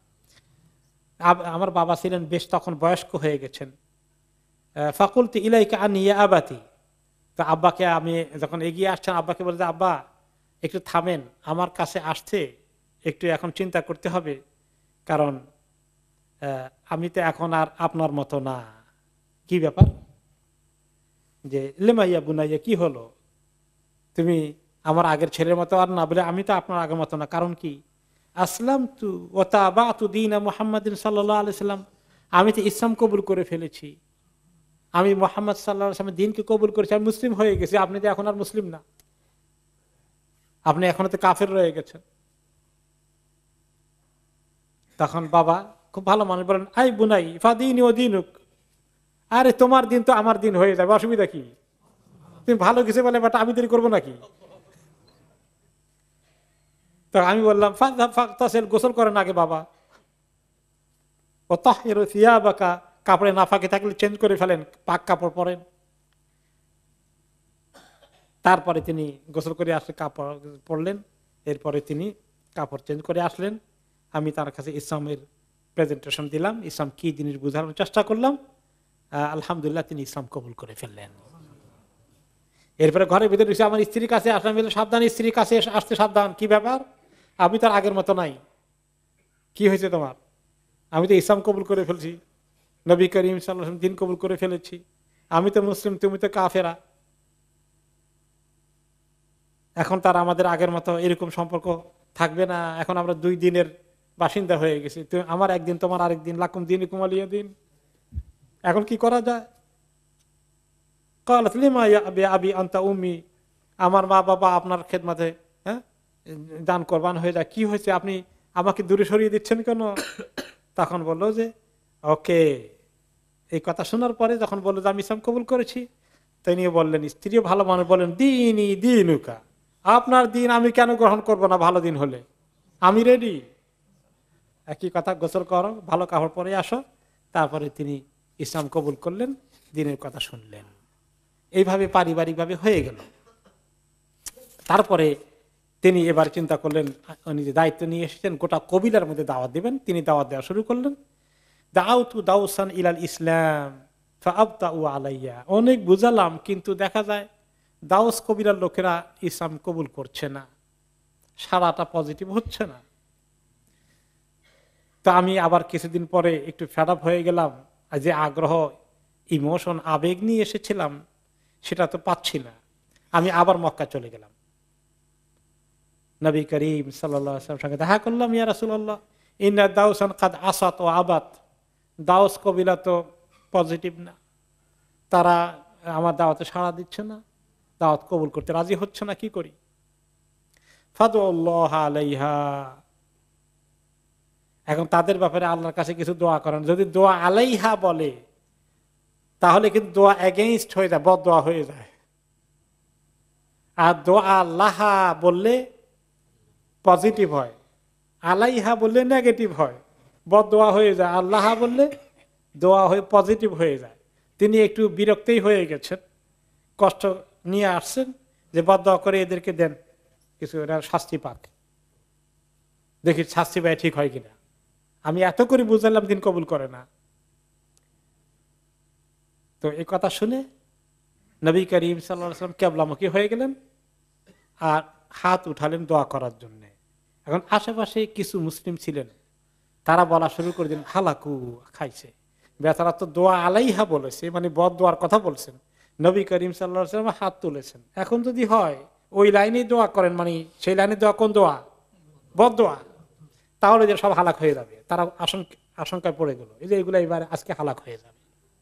আমার বাবা ছিলেন বেশ তখন বয়স্ক হয়ে গেছেন। ফাকুলতু ইলাইকা আনি ইয়া আবাতি। তো আব্বাকে আমি যখন এগিয়ে আসছেন, আব্বাকে বলতে, আব্বা একটু থামেন, আমার কাছে আসছে একটু এখন চিন্তা করতে হবে, কারণ আমি তো এখন আর আপনার মতো না। কি ব্যাপার? যে লেমাইয়া বুনাইয়া, কি হলো, তুমি আমার আগের ছেলের মতো আর না, বলে আমি তো আপনার আগের মতো না। কারণ কি? আসলাম তু ওয়া তাবাতু দীন মুহাম্মাদিন সাল্লাল্লাহু আলাইহি সাল্লাম। আমি তো ইসলাম কবুল করে ফেলেছি, আমি মুহাম্মদ সাল্লাল্লাহু আলাইহি সাল্লামের দ্বীনকে কবুল করেছি, আমি মুসলিম হয়ে গেছি। আপনি তো এখন আর মুসলিম না, আপনি এখনো তো কাফের রয়ে গেছেন। তখন বাবা খুব ভালো মানুষ বলেন, আই বুনাই ফাদিনি ও দিনুক। আরে তোমার দিন তো আমার দিন হয়ে যাবে, অসুবিধা কি? তুমি ভালো কিছু বলে বাট আমি দেরি করবো নাকি? তো আমি বললাম, গোসল করেন আগে বাবা, ও তাহির সিয়াবাকা, কাপড়ে নাফাকে থাকলে চেঞ্জ করে ফেলেন, পাক কাপড় পরেন। তারপরে তিনি গোসল করে আসলে কাপড় পরলেন, এরপরে তিনি কাপড় চেঞ্জ করে আসলেন। আমি তার কাছে ইসলামের প্রেজেন্টেশন দিলাম, ইসলাম কি জিনিস বোঝানোর চেষ্টা করলাম। আলহামদুলিল্লাহ তিনি ইসলাম কবুল করে ফেললেন। এরপরে ঘরের ভিতরে এসে আমার স্ত্রীর কাছে আসলাম, সাবধান, স্ত্রীর কাছে আসতে সাবধান। কি ব্যাপার, আমি তো আর আগের মতো নাই, কি হয়েছে তোমার? আমি তো ইসলাম কবুল করে ফেলছি। নবী করিম সাল্লাল্লাহু আলাইহি ওয়াসাল্লাম দিন কবুল করে ফেলেছি, আমি তো মুসলিম, তুমি তো কাফেরা। এখন তার আমাদের আগের মতো এরকম সম্পর্ক থাকবে না, এখন আমরা 2 দিনের বাসিন্দা হয়ে গেছি, আমার একদিন তোমার আরেকদিন, লাকুম দিনুকুম ওয়ালিয়া দিন। এখন কি করা যায়? ক্বালাত লিমা ইয়া আবি আনতা উম্মি, আমার মা বাবা আপনার খেদমতে দান কোরবান হয়ে যায়, কি হয়েছে আপনি আমাকে দূরে সরিয়ে দিচ্ছেন কেন? তখন বললো যে ওকে। এই কথা শোনার পরে যখন বললো যে আমি ইসলাম কবুল করেছি, তিনি বললেন, স্ত্রীও ভালো মানুষ, বলেন দিনই দিনুকা, আপনার দিন আমি কেন গ্রহণ করব না, ভালো দিন হলে আমি রেডি। একই কথা, গোসল করো, ভালো কাপড় পরে আসো। তারপরে তিনি ইসলাম কবুল করলেন, দিনের কথা শুনলেন। এইভাবে পারিবারিকভাবে হয়ে গেল। তারপরে তিনি এবার চিন্তা করলেন, উনি যে দায়িত্ব নিয়ে এসেছেন গোটা কবিলার মধ্যে দাওয়াত দিবেন, তিনি দাওয়াত দেওয়া শুরু করলেন। দাউতু দাউসান ইলাল ইসলাম ফাআবতাউ আলাইয়া, অনেক বুঝালাম কিন্তু দেখা যায় দাউস কবিলার লোকেরা ইসলাম কবুল করছে না, সারাটা পজিটিভ হচ্ছে না। তা আমি আবার কিছুদিন পরে একটু ফেড আপ হয়ে গেলাম, যে আগ্রহ, ইমোশন, আবেগ নিয়ে এসেছিলাম সেটা তো পাচ্ছি না। আমি আবার মক্কা চলে গেলাম, নবী করিম সাল্লাল্লাহু আলাইহি ওয়াসাল্লামের সঙ্গে দেখা করলাম। ইয়া রাসূলুল্লাহ, ইন্না দাউসান কাদ আসাত ওয়া আবাত, দাউস কবিলা তো পজিটিভ না, তারা আমার দাওয়াতে সাড়া দিচ্ছে না, দাওয়াত কবুল করতে রাজি হচ্ছে না, কি করি? ফাদুল্লাহ আলাইহা, এখন তাদের ব্যাপারে আল্লাহর কাছে কিছু দোয়া করেন। যদি দোয়া আলাইহা বলে তাহলে কিন্তু দোয়া এগেইনস্ট হয়ে যায়, বদ দোয়া হয়ে যায়। আর দোয়া আল্লাহা বললে পজিটিভ হয়, আলাইহা বললে নেগেটিভ হয়, বদ দোয়া হয়ে যায়। আল্লাহা বললে দোয়া হয়ে পজিটিভ হয়ে যায়। তিনি একটু বিরক্তই হয়ে গেছেন, কষ্ট নিয়ে আসছেন যে বদ দোয়া করে এদেরকে দেন, কিছু এরা শাস্তি পাক, দেখি শাস্তি পায় ঠিক হয় কিনা। আমি এত করে বুঝালাম, দিন কবুল করে না। তো এই কথা শুনে নবী করিম সাল্লাল্লাহু আলাইহি ওয়াসাল্লাম কিবলামুখী হয়ে গেলেন আর হাত উঠালেন দোয়া করার জন্য। এখন আশেপাশে কিছু মুসলিম ছিলেন, তারা বলা শুরু করে দিলেন, হালাকু খাইছে, বেচারা তো দোয়া আলাইহা বলেছে, মানে বদ দোয়ার কথা বলছেন। নবী করিম সাল্লাল্লাহু আলাইহি ওয়াসাল্লাম হাত তুলেছেন, এখন যদি হয় ওই লাইনেই দোয়া করেন, মানে সেই লাইনে দোয়া কোন দোয়া? বদ দোয়া, তাহলে যে সব হালাক হয়ে যাবে। তারা আশঙ্কায় পড়ে গেল, এই যে এগুলো এবার আজকে হালাক হয়ে যাবে।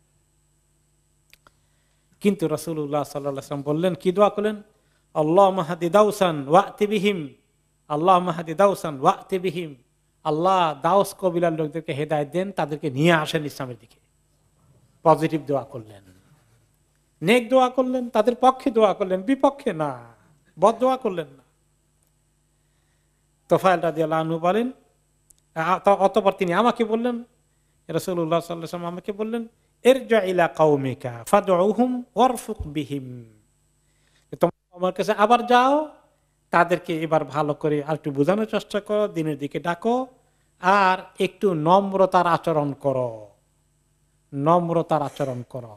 কিন্তু রাসূলুল্লাহ সাল্লাল্লাহু আলাইহি ওয়াসাল্লাম বললেন, কি দোয়া করলেন? আল্লাহুম্মা হাদি দাউসান ওয়াতি বিহিম, আল্লাহুম্মা হাদি দাউসান ওয়াতি বিহিম, আল্লাহ দাউস কবিলার লোকদেরকে হেদায়েত দেন, তাদেরকে নিয়ে আসেন ইসলামের দিকে। পজিটিভ দোয়া করলেন, নেক দোয়া করলেন, তাদের পক্ষে দোয়া করলেন, বিপক্ষে না, বদ দোয়া করলেন না। তোফায়েল রাদিয়াল্লাহু আনহু বলেন, অতঃপর তিনি আমাকে বললেন, রাসূলুল্লাহ সাল্লাল্লাহু আলাইহি ওয়াসাল্লাম আমাকে বললেন, ইরজা ইলা কওমিকা ফাদউহুম ওয়ারফুক বিহিম, তোমরা আমার কাছে আবার যাও, তাদেরকে এবার ভালো করে আর একটু বোঝানোর চেষ্টা করো, দিনের দিকে ডাকো, আর একটু নম্রতার আচরণ করো, নম্রতার আচরণ করো।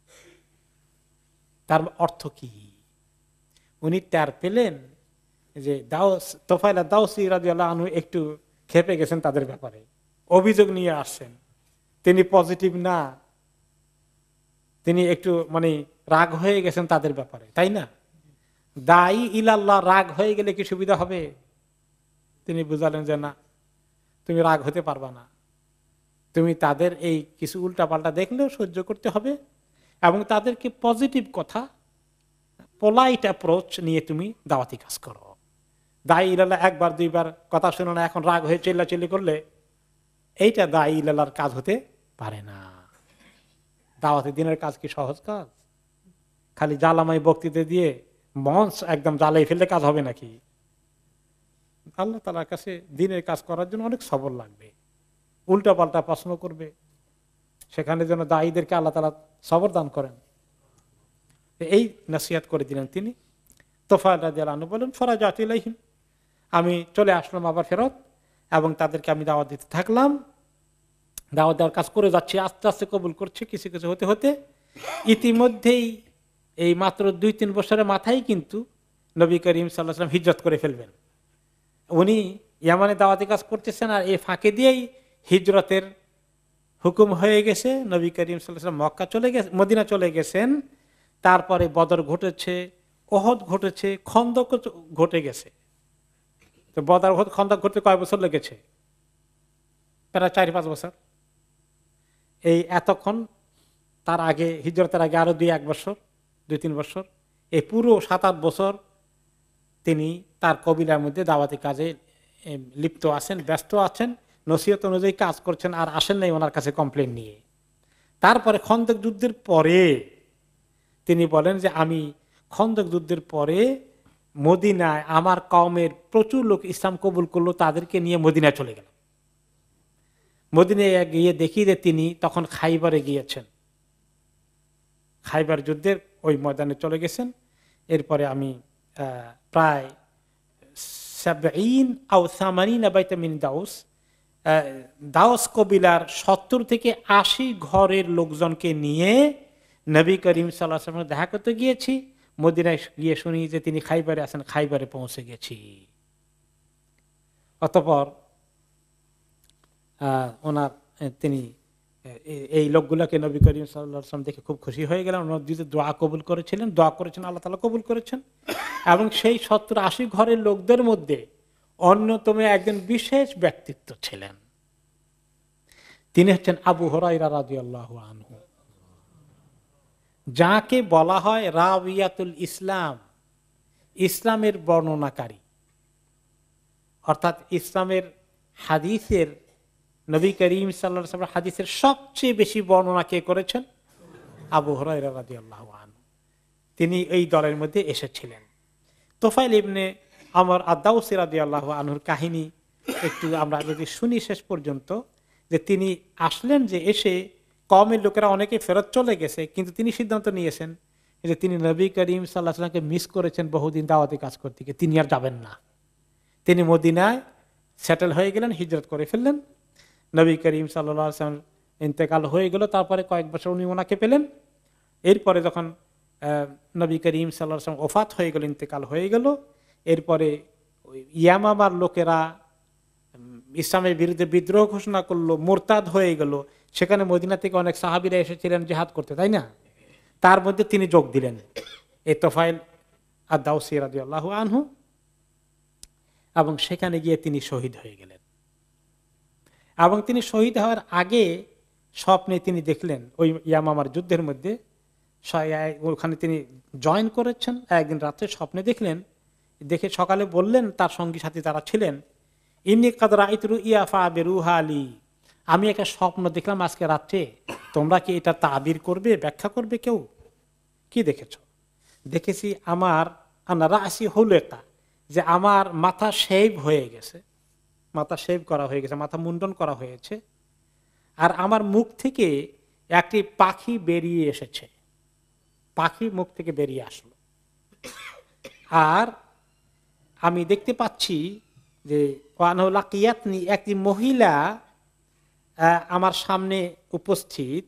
তার অর্থ কি? উনি টের পেলেন যে তোফায়েল দাউসী রাদিয়াল্লাহু আনহু একটু খেপে গেছেন তাদের ব্যাপারে, অভিযোগ নিয়ে আসছেন, তিনি পজিটিভ না, তিনি একটু মানে রাগ হয়ে গেছেন তাদের ব্যাপারে, তাই না? দায়ী ইলাল্লাহ রাগ হয়ে গেলে কি সুবিধা হবে? তিনি বুঝালেন যে না, তুমি রাগ হতে পারবা না, তুমি তাদের এই কিছু উল্টাপাল্টা দেখলেও সহ্য করতে হবে, এবং তাদেরকে পজিটিভ কথা, পোলাইট অ্যাপ্রোচ নিয়ে তুমি দাওয়াতি কাজ করো। দায়ী ইলাল্লাহ একবার দুইবার কথা শুনো না, এখন রাগ হয়ে চিল্লাচিল্লি করলে এইটা দায়ী ইলাল্লাহর কাজ হতে পারে না। দাওয়াতি দিনের কাজ কি সহজ কাজ? খালি জ্বালামাই বক্তৃতা দিয়ে মঞ্চ একদম জ্বালাই ফেললে কাজ হবে নাকি? আল্লাহ তাআলার কাছে দিনের কাজ করার জন্য অনেক সবর লাগবে, উল্টা পাল্টা প্রশ্ন করবে, সেখানে যেন দায়ীদেরকে আল্লাহ তাআলা সবর দান করেন। এই নসিহত করে দিলেন তিনি। তোফায়েল রাদিয়াল্লাহু আনহু বলেন, ফারাজাতু ইলাইহিম, আমি চলে আসলাম আবার ফেরত, এবং তাদেরকে আমি দাওয়াত দিতে থাকলাম, দাওয়াত দেওয়ার কাজ করে যাচ্ছি, আস্তে আস্তে কবুল করছি কিছু কিছু হতে হতে। ইতিমধ্যেই এই মাত্র 2-3 বছরের মাথায় কিন্তু নবী করিম সাল্লাল্লাহু আলাইহি ওয়াসাল্লাম হিজরত করে ফেলবেন। উনি ইয়ামানে দাওয়াতি কাজ করতেছেন, আর এই ফাঁকে দিয়েই হিজরতের হুকুম হয়ে গেছে, নবী করিম সাল্লাল্লাহু আলাইহি ওয়াসাল্লাম মক্কা চলে গেছে, মদিনা চলে গেছেন। তারপরে বদর ঘটেছে, ওহদ ঘটেছে, খন্দক ঘটে গেছে। তো বদর খন্দক ঘটতে কয় বছর লেগেছে? প্রায় 4-5 বছর। এই এতক্ষণ তার আগে, হিজরতের আগে আরো 2-1 বছর, 2-3 বছর, এই পুরো 7-8 বছর তিনি তার কবিলার মধ্যে দাওয়াতি কাজে লিপ্ত আছেন, ব্যস্ত আছেন, নসিহত অনুযায়ী কাজ করছেন, আর আসেন নাই ওনার কাছে কমপ্লেন নিয়ে। তারপরে খন্দক যুদ্ধের পরে তিনি বলেন যে আমি খন্দক যুদ্ধের পরে মদিনায় আমার কওমের প্রচুর লোক ইসলাম কবুল করলো, তাদেরকে নিয়ে মদিনায় চলে গেল। মদিনায় গিয়ে দেখি যে তিনি তখন খাইবারে গিয়েছেন, খাইবার যুদ্ধের ওই ময়দানে চলে গেছেন। এরপরে আমি প্রায় 70 আও 80 বাইতা মিন দাউস, দাউস কবিলার 70 থেকে 80 ঘরের লোকজনকে নিয়ে নবী করিম সাল্লাল্লাহু আলাইহি ওয়াসাল্লাম দেখা করতে গিয়েছি। মদিনায় গিয়ে শুনি যে তিনি খাইবারে আছেন, খাইবারে পৌঁছে গেছি। অতঃপর ওনার তিনি এই লোকগুলোকে নবী করিম সাল্লাল্লাহু আলাইহি ওয়াসাল্লাম দেখে খুব খুশি হয়ে গেলেন। ওনার দিতে দোয়া কবুল করেছিলেন, দোয়া করেছেন, আল্লাহ তাআলা কবুল করেছেন। এবং সেই 70-80 ঘরের লোকদের মধ্যে অন্যতম একজন বিশেষ ব্যক্তিত্ব ছিলেন, তিনি হচ্ছেন আবু হুরায়রা রাদিয়াল্লাহু আনহু, যাকে বলা হয় রাবিয়াতুল ইসলাম, ইসলামের বর্ণনাকারী। অর্থাৎ ইসলামের হাদিসের, নবী করিম সাল্লাল্লাহু আলাইহি ওয়াসাল্লাম হাদিসের সবচেয়ে বেশি বর্ণনা কে করেছেন? আবু হুরায়রা রাদিয়াল্লাহু আনহু। তিনি এই দলের মধ্যে এসেছিলেন। তোফাইল ইবনে আমর আদ-দাওসী রাদিয়াল্লাহু আনহুর কাহিনী একটু আমরা যদি শুনি শেষ পর্যন্ত, যে তিনি আসলেন, যে এসে কওমের লোকেরা অনেকে ফেরত চলে গেছে, কিন্তু তিনি সিদ্ধান্ত নিয়েছেন যে তিনি নবী করিম সাল্লাল্লাহু আলাইহি ওয়াসাল্লামকে মিস করেছেন বহুদিন দাওয়াতি কাজ করতে গিয়ে, তিনি আর যাবেন না। তিনি মদিনায় সেটেল হয়ে গেলেন, হিজরত করে ফেললেন। নবী করিম সাল্লাল্লাহু আলাইহি ওয়াসাল্লাম ইন্তেকাল হয়ে গেল, তারপরে কয়েক বছর উনি ওনাকে পেলেন। এরপরে যখন নবী করিম সাল্লাল্লাহু আলাইহি ওয়াসাল্লাম ওফাত হয়ে গেল, ইন্তেকাল হয়ে গেল, এরপরে ইয়ামামার লোকেরা ইসলামের বিরুদ্ধে বিদ্রোহ ঘোষণা করলো, মুরতাদ হয়ে গেল। সেখানে মদিনা থেকে অনেক সাহাবীরা এসেছিলেন জিহাদ করতে, তাই না? তার মধ্যে তিনি যোগ দিলেন, এই তোফাইল আদ-দাওসী রাদিয়াল্লাহু আনহু, এবং সেখানে গিয়ে তিনি শহীদ হয়ে গেলেন। এবং তিনি শহীদ হওয়ার আগে স্বপ্নে তিনি দেখলেন, ওই ইয়ামামার যুদ্ধের মধ্যে ওখানে তিনি জয়েন করেছেন। একদিন রাত্রে স্বপ্নে দেখলেন, দেখে সকালে বললেন তার সঙ্গী সাথী তারা ছিলেন, ইন্নী কাদ রাআইতু রুইয়া ফাবিরুহা লি, আমি একটা স্বপ্ন দেখলাম আজকে রাত্রে, তোমরা কি এটা তাবির করবে, ব্যাখ্যা করবে কেউ? কি দেখেছো? দেখেছি আমার আনা রাসি হুলাকা, যে আমার মাথা শেভ হয়ে গেছে, মাথা শেভ করা হয়ে গেছে, মাথা মুন্ডন করা হয়েছে, আর আমার মুখ থেকে একটি পাখি বেরিয়ে এসেছে, পাখি মুখ থেকে বেরিয়ে আসলো। আর আমি দেখতে পাচ্ছি যে ওয়ানহুলাকিয়াতনি, একটি মহিলা আমার সামনে উপস্থিত,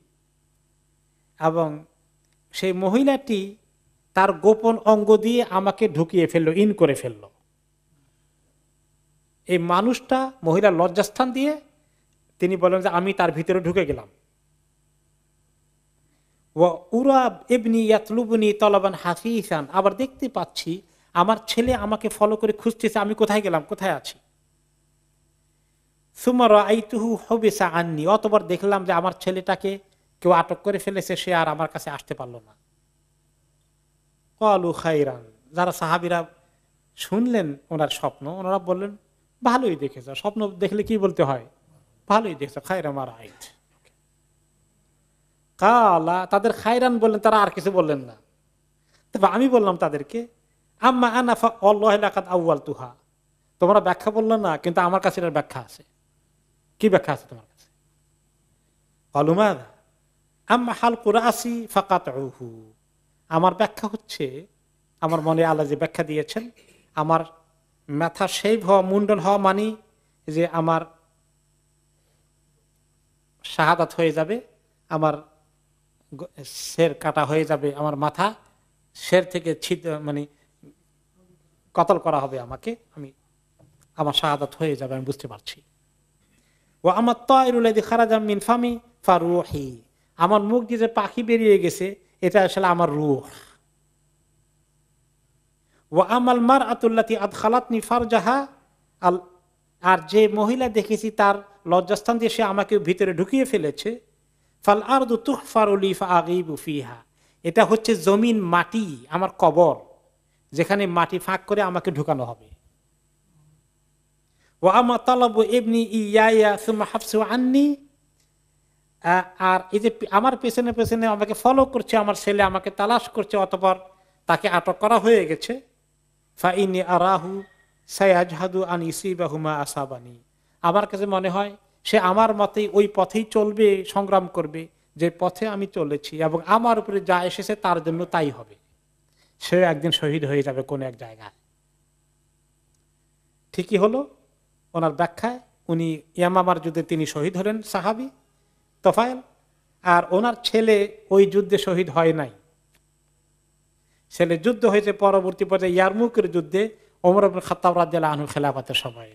এবং সেই মহিলাটি তার গোপন অঙ্গ দিয়ে আমাকে ঢুকিয়ে ফেললো, ইন করে ফেললো। এই মানুষটা, মহিলার লজ্জাস্থান দিয়ে তিনি বলেন যে আমি তার ভিতরে ঢুকে গেলাম। উরাব ইবনি ইয়াতলুবনি তলবান হাফিসান, আবার দেখতে পাচ্ছি আমার ছেলে আমাকে ফলো করে খুঁজতেছে, আমি কোথায় গেলাম, কোথায় আছি। সুম্মা রাআইতুহু হুবিসা আন্নি, অতঃপর দেখলাম যে আমার ছেলেটাকে কেউ আটক করে ফেলেছে, সে আর আমার কাছে আসতে পারলো না। ক্বালু খাইরান, যারা সাহাবীরা শুনলেন ওনার স্বপ্ন, ওনারা বললেন ভালোই দেখেছ, স্বপ্ন দেখলে কি বলতে হয়, ভালোই দেখছো, খায়রা মা রাআইত। কালা, তাদের খায়রান বললেন, তারা আর কিছু বললেন না। তবে আমি বললাম তাদেরকে, আম্মা আনা ফাওয়াল্লাহি লাকাদ আউয়ালতুহা, তোমরা ব্যাখ্যা বললে না, কিন্তু আমার কাছে এর ব্যাখ্যা আছে। কি ব্যাখ্যা আছে তোমার কাছে? ক্বালু মাযা? আম্মা হালকু রাসি ফাকাতউহু, আমার ব্যাখ্যা হচ্ছে, আমার মনে আল্লাহ যে ব্যাখ্যা দিয়েছেন, আমার মাথা শেভ হওয়া, মুন্ডন হওয়া মানে যে আমার শাহাদাত হয়ে যাবে, আমার শের কাটা হয়ে যাবে, আমার মাথা শের থেকে মানে কতল করা হবে আমাকে, আমার শাহাদাত হয়ে যাবে, আমি বুঝতে পারছি। ও আমার তায়রুল্লাযী খারাজা মিন ফামি ফারুহি, আমার মুখ দিয়ে যে পাখি বেরিয়ে গেছে এটা আসলে আমার রূহ। ওয়া আমাল মারআতুল্লাতী আদখালাতনি ফারজাহা, আর যে মহিলা দেখেছি তার লজ্জাস্থান দিয়ে সে আমাকে ভিতরে ঢুকিয়ে ফেলেছে, ফাল আরদু তুহফারু লি ফাআগীবু ফিহা, এটা হচ্ছে জমিন, মাটি, আমার কবর, যেখানে মাটি ফাঁক করে আমাকে ঢুকানো হবে। ওয়া আমা তালাবু ইবনি ইয়ায়া সুম্মা হাফসু আন্নি, আর এই যে আমার পেছনে পেছনে আমাকে ফলো করছে, আমার ছেলে আমাকে তালাশ করছে, অতঃপর তাকে আটক করা হয়ে গেছে। ফাইনি আরাহু সায়াজহাদু আন ইসিবাহুমা আসাবানি, আমার কাছে মনে হয় সে আমার মতেই ওই পথেই চলবে, সংগ্রাম করবে যে পথে আমি চলেছি, এবং আমার উপরে যা এসেছে তার জন্য তাই হবে, সে একদিন শহীদ হয়ে যাবে কোন এক জায়গায়। ঠিকই হলো, ওনার ব্যাখ্যায় উনি ইয়ামামার যুদ্ধে তিনি শহীদ হলেন সাহাবী তোফায়েল, আর ওনার ছেলে ওই যুদ্ধে শহীদ হয় নাই, ছেলে যুদ্ধ হয়েছে পরবর্তী পর্যায়ে ইয়ারমুকের যুদ্ধে ওমর ইবনে খাত্তাব রাদিয়াল্লাহু আনহু খেলাফতের সময়ে।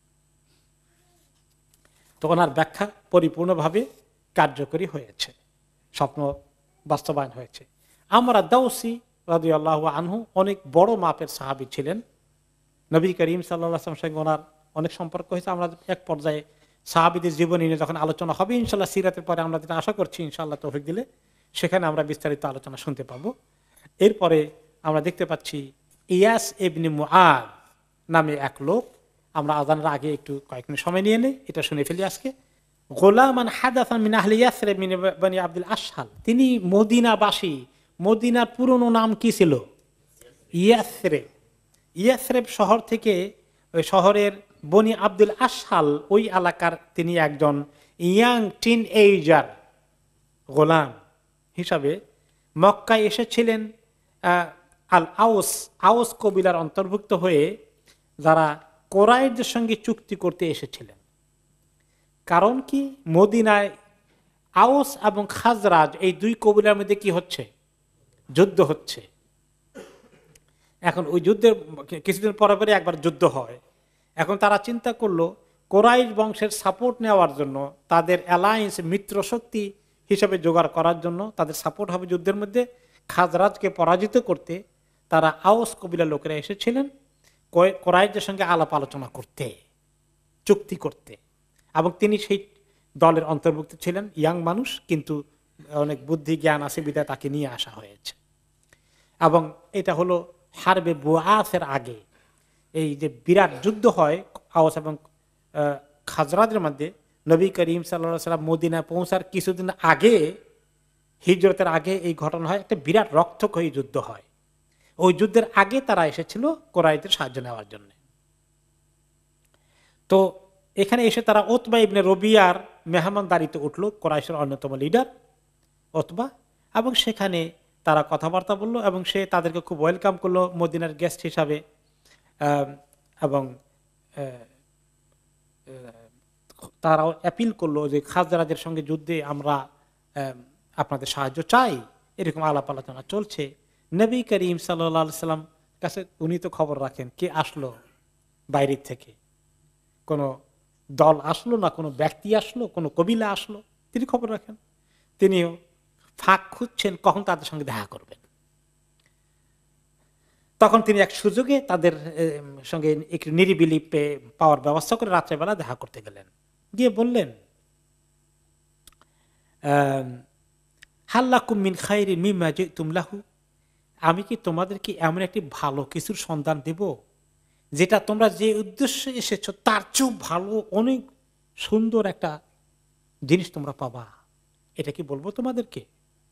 তো ওনার ব্যাখ্যা পরিপূর্ণভাবে কার্যকরী হয়েছে, স্বপ্ন বাস্তবায়ন হয়েছে। আমরা দাউসি রাদিয়াল্লাহু আনহু অনেক বড় মাপের সাহাবী ছিলেন, নবী করিম সাল্লাল্লাহু আলাইহি ওয়াসাল্লামের সঙ্গে ওনার অনেক সম্পর্ক হয়েছে। আমরা এক পর্যায়ে সাহাবীদের জীবনী নিয়ে যখন আলোচনা হবে ইনশাআল্লাহ সিরাতের পরে, আমরা যেটা আশা করছি ইনশাআল্লাহ তৌফিক দিলে, সেখানে আমরা বিস্তারিত আলোচনা শুনতে পাবো। এরপরে আমরা দেখতে পাচ্ছি ইয়াস ইবনে মুআদ নামে এক লোক, আমরা আযানের আগে একটু কয়েক মিনিট সময় নিয়ে নেই, এটা শুনে ফেলি আজকে। গোলামান হাদাসান মিন আহলি ইয়াসরিব মিন বনি আব্দুল আশহাল, তিনি মদিনাবাসী। মদিনার পুরনো নাম কি ছিল? ইয়াসরিব। ইয়াসরিব শহর থেকে, ওই শহরের বনি আব্দুল আশহাল ওই এলাকার তিনি একজন ইয়াং টিন এইজার গোলাম হিসাবে মক্কায় এসেছিলেন। আল আউস, আউস কবিলার অন্তর্ভুক্ত হয়ে যারা কোরাইশদের সঙ্গে চুক্তি করতে এসেছিলেন। কারণ কি, মদিনায় আউস এবং খাজরাজ এই দুই কবিলার মধ্যে কি হচ্ছে? যুদ্ধ হচ্ছে। এখন ওই যুদ্ধের কিছুদিন পরে পরে একবার যুদ্ধ হয়। এখন তারা চিন্তা করলো কোরাইশ বংশের সাপোর্ট নেওয়ার জন্য, তাদের অ্যালায়েন্স, মিত্র শক্তি হিসাবে জোগাড় করার জন্য, তাদের সাপোর্ট হবে যুদ্ধের মধ্যে, খাজরাজকে পরাজিত করতে তারা আউস কবিলার লোকেরা এসেছিলেন কোরাইশদের সঙ্গে আলাপ আলোচনা করতে, চুক্তি করতে। এবং তিনি সেই দলের অন্তর্ভুক্ত ছিলেন, ইয়াং মানুষ, কিন্তু অনেক বুদ্ধি জ্ঞান আছে বিধায় তাকে নিয়ে আসা হয়েছে। এবং এটা হলো হারবে বুআসের আগে, এই যে বিরাট যুদ্ধ হয় আওস এবং খাজরাজের মধ্যে, নবী করিম সাল্লাল্লাহু আলাইহি ওয়াসাল্লাম মদিনায় পৌঁছার কিছুদিন আগে, হিজরতের আগে এই ঘটনা হয়, একটা বিরাট রক্তক্ষয়ী যুদ্ধ হয়। ওই যুদ্ধের আগে তারা এসেছিল কোরাইশদের সাহায্য নেওয়ার জন্য। তো এখানে এসে তারা উতবা ইবনে রবিয়ার মেহমানদারিতে উঠলো, কোরাইশের অন্যতম লিডার উতবা, এবং সেখানে তারা কথাবার্তা বললো এবং সে তাদেরকে খুব ওয়েলকাম করলো মদিনার গেস্ট হিসাবে। এবং তারাও অ্যাপিল করলো যে খাজরাজের সঙ্গে যুদ্ধে আমরা আপনাদের সাহায্য চাই, এরকম আলাপ আলোচনা চলছে। নবী করিম সাল্লাল্লাহু আলাইহি সাল্লাম কাছে উনি তো খবর রাখেন কে আসলো বাইরের থেকে, কোনো দল আসলো না কোনো ব্যক্তি আসলো, কোনো কবিলা আসলো, তিনি খবর রাখেন। তিনিও ফাঁক খুঁজছেন কখন তাদের সঙ্গে দেখা করবেন। তখন তিনি এক সুযোগে তাদের সঙ্গে একটু নিরিবিলি পাওয়ার ব্যবস্থা করে রাত্রেবেলা দেখা করতে গেলেন। গিয়ে বললেন, হাল্লাকুম মিন খাইরিন মিম্মা জিতুম লাহু, আমি কি তোমাদেরকে এমন একটি ভালো কিছুর সন্ধান দেব যেটা তোমরা যে উদ্দেশ্যে এসেছো তার চেয়েও ভালো, অনেক সুন্দর একটা জিনিস তোমরা পাবা, এটা কি বলবো তোমাদেরকে?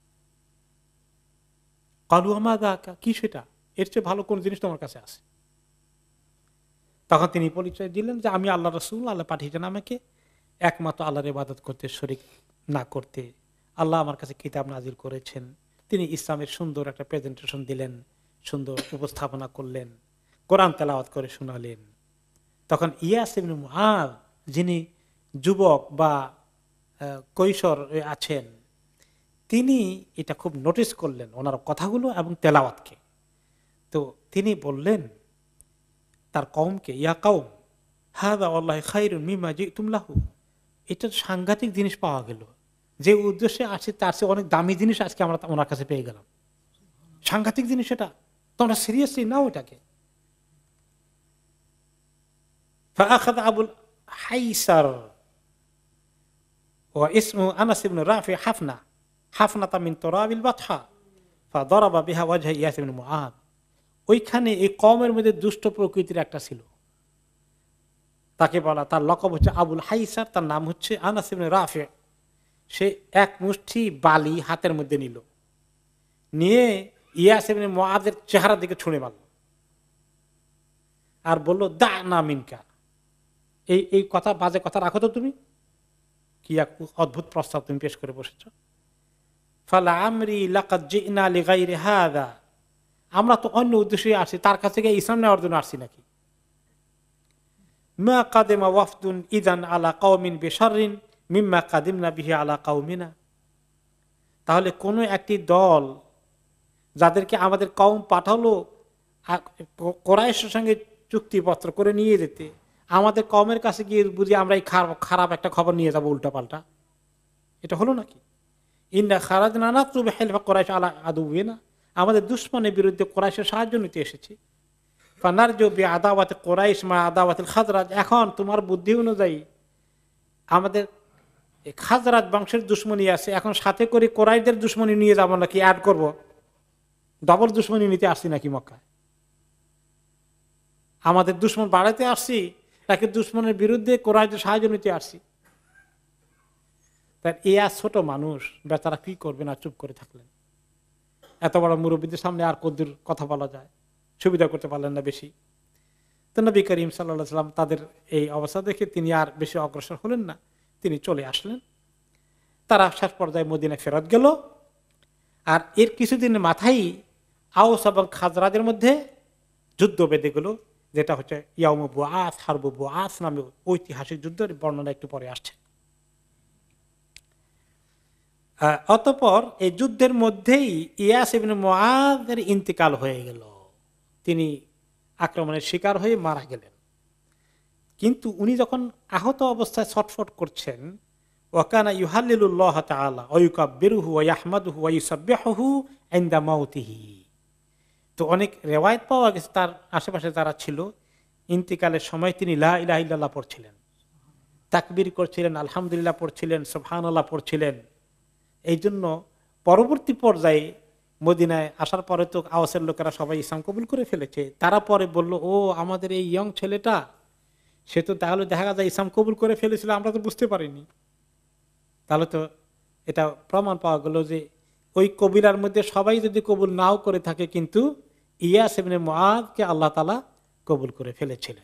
কালু আমাদা, কি সেটা? এর চেয়ে ভালো কোন জিনিস তোমার কাছে আছে? তখন তিনি পরিচয় দিলেন যে আমি আল্লাহ রাসূল, আল্লাহ পাঠিয়েছেন আমাকে একমাত্র আল্লাহর ইবাদত করতে, শরীক না করতে। আল্লাহ আমার কাছে কিতাব নাজিল করেছেন। তিনি ইসলামের সুন্দর একটা প্রেজেন্টেশন দিলেন, সুন্দর উপস্থাপনা করলেন, কোরআন তেলাওয়াত করে শোনালেন। তখন ইয়াস ইবনে মুআদ, যিনি যুবক বা কৈশোর আছেন, তিনি এটা খুব নোটিস করলেন ওনার কথাগুলো এবং তেলাওয়াতকে। তো তিনি বললেন তার কওমকে, ইয়া কওম হাযা ওয়াল্লাহি খায়রুম মিম্মা জিতুম লাহু, এটা সাংঘাতিক জিনিস পাওয়া গেল, যে উদ্দেশ্যে আসছে তার চেয়ে অনেক দামি জিনিস আজকে আমরা ওনার কাছে পেয়ে গেলাম, সাংঘাতিক জিনিস এটা, তোমরা সিরিয়াসলি নাও এটাকে। আবুল হাইসার ও ইসমু আনাস ইবনে রাফি হাফনাতা মিন তুরাবিল বাতহা ফাদারাবা বিহা ওয়াজহা ইয়াস ইবনে মুআদ। ওইখানে এই কওমের মধ্যে দুষ্ট প্রকৃতির একটা ছিল, তাকে বলা, তার লকব হচ্ছে আবুল হাইসার, তার নাম হচ্ছে আনাস ইবনে রাফি। সে এক মুষ্টি বালি হাতের মধ্যে নিল, নিয়ে ইয়াস ইবনে মুআদের চেহারার দিকে ছুঁড়ে মারল আর বলল দা না মিনকা, এই কথা, বাজে কথা রাখো তো তুমি, কি এক অদ্ভুত প্রস্তাব তুমি পেশ করে বসেছ। ফালা আমরি লাকাদ জিনা লিগাইরি হাদা, আমরা তো অন্য উদ্দেশ্যে আসি, তার কাছে গিয়ে ইসলাম নেওয়ার জন্য আসছি নাকি। মা কাদিমা ওয়াফদুন ইদান আলা কওমিন বিশাররিন মিম্মা কাদিমনা বিহি আলা কওমিনা, তাহলে কোন একটি দল যাদেরকে আমাদের কওম পাঠালো কুরাইশের সঙ্গে চুক্তিপত্র করে নিয়ে যেতে, আমাদের কওমের কাছে গিয়ে বুঝি আমরা এই খারাপ একটা খবর নিয়ে যাবো উল্টা পাল্টা, এটা হলো নাকি। ইন্না খারাজনা নাতলুবু হিলফা কুরাইশ আলা আদুওয়িনা, আমাদের দুশমনের বিরুদ্ধে কুরাইশের সাহায্য নিতে এসেছি। ফানারজু বিআদাওয়াতি কুরাইশ মা আদাওয়াতিল খাজরাজ, এখন তোমার বুদ্ধি অনুযায়ী আমাদের খাজরাজ বংশের দুশমনী আছে, এখন সাথে করে কুরাইশদের দুশমনী নিয়ে যাবো নাকি, অ্যাড করব, ডবল দুশমনী নিতে আসছি নাকি মক্কায়। আমাদের দুশমন বাড়াতে আসছি নাকি দুশমনের বিরুদ্ধে কুরাইশদের সাহায্য নিতে আসছি। তাই এ আর ছোট মানুষ বেচারা কি করবে না, চুপ করে থাকলেন। এত বড় মুরব্বীদের সামনে আর কদ্দুর কথা বলা যায়, সুবিধা করতে পারলেন না বেশি। তো নবী করিম সাল্লাল্লাহু আলাইহি ওয়াসাল্লাম তাদের এই অবস্থা দেখে তিনি আর বেশি অগ্রসর হলেন না, তিনি চলে আসলেন। তারা শেষ পর্যায়ে মদিনায় ফেরত গেল। আর এর কিছুদিনের মাথায় আওস এবং খাজরাজের মধ্যে যুদ্ধ বেঁধে গেল, যেটা হচ্ছে ইয়াউম বুআস, হারবু বুআস নামে ঐতিহাসিক যুদ্ধের বর্ণনা একটু পরে আসছে। অতঃপর এই যুদ্ধের মধ্যেই ইয়াস ইবনে মুআদের ইন্তেকাল হয়ে গেল, তিনি আক্রমণের শিকার হয়ে মারা গেলেন। কিন্তু উনি যখন আহত অবস্থায় ছটফট করছেন, ওয়াকানা ইউহাল্লিলুল্লাহ তাআলা ওয়া ইউকাব্বিরুহু ওয়া ইয়াহমাদুহু ওয়া ইউসাব্বিহুহু ইনদা মাউতিহি। তো অনেক রিওয়ায়াত পাওয়া গেছে তার আশেপাশে যারা ছিল, ইন্তেকালের সময় তিনি লা ইলাহা ইল্লাল্লাহ পড়ছিলেন, তাকবীর করছিলেন, আলহামদুলিল্লাহ পড়ছিলেন, সুবহানাল্লাহ পড়ছিলেন। এই জন্য পরবর্তী পর্যায়ে মদিনায় আসার পরে তো আওয়াসের লোকেরা সবাই ইসলাম কবুল করে ফেলেছে, তারা পরে বলল, ও আমাদের এই ইয়ং ছেলেটা, সে তো তাহলে দেখা যায় ইসলাম কবুল করে ফেলেছিল, আমরা তো বুঝতে পারিনি। তাহলে তো এটা প্রমাণ পাওয়া গেল যে ওই কবিলার মধ্যে সবাই যদি কবুল নাও করে থাকে, কিন্তু ইয়াস ইবনে মুআদকে আল্লাহ তাআলা কবুল করে ফেলেছিলেন।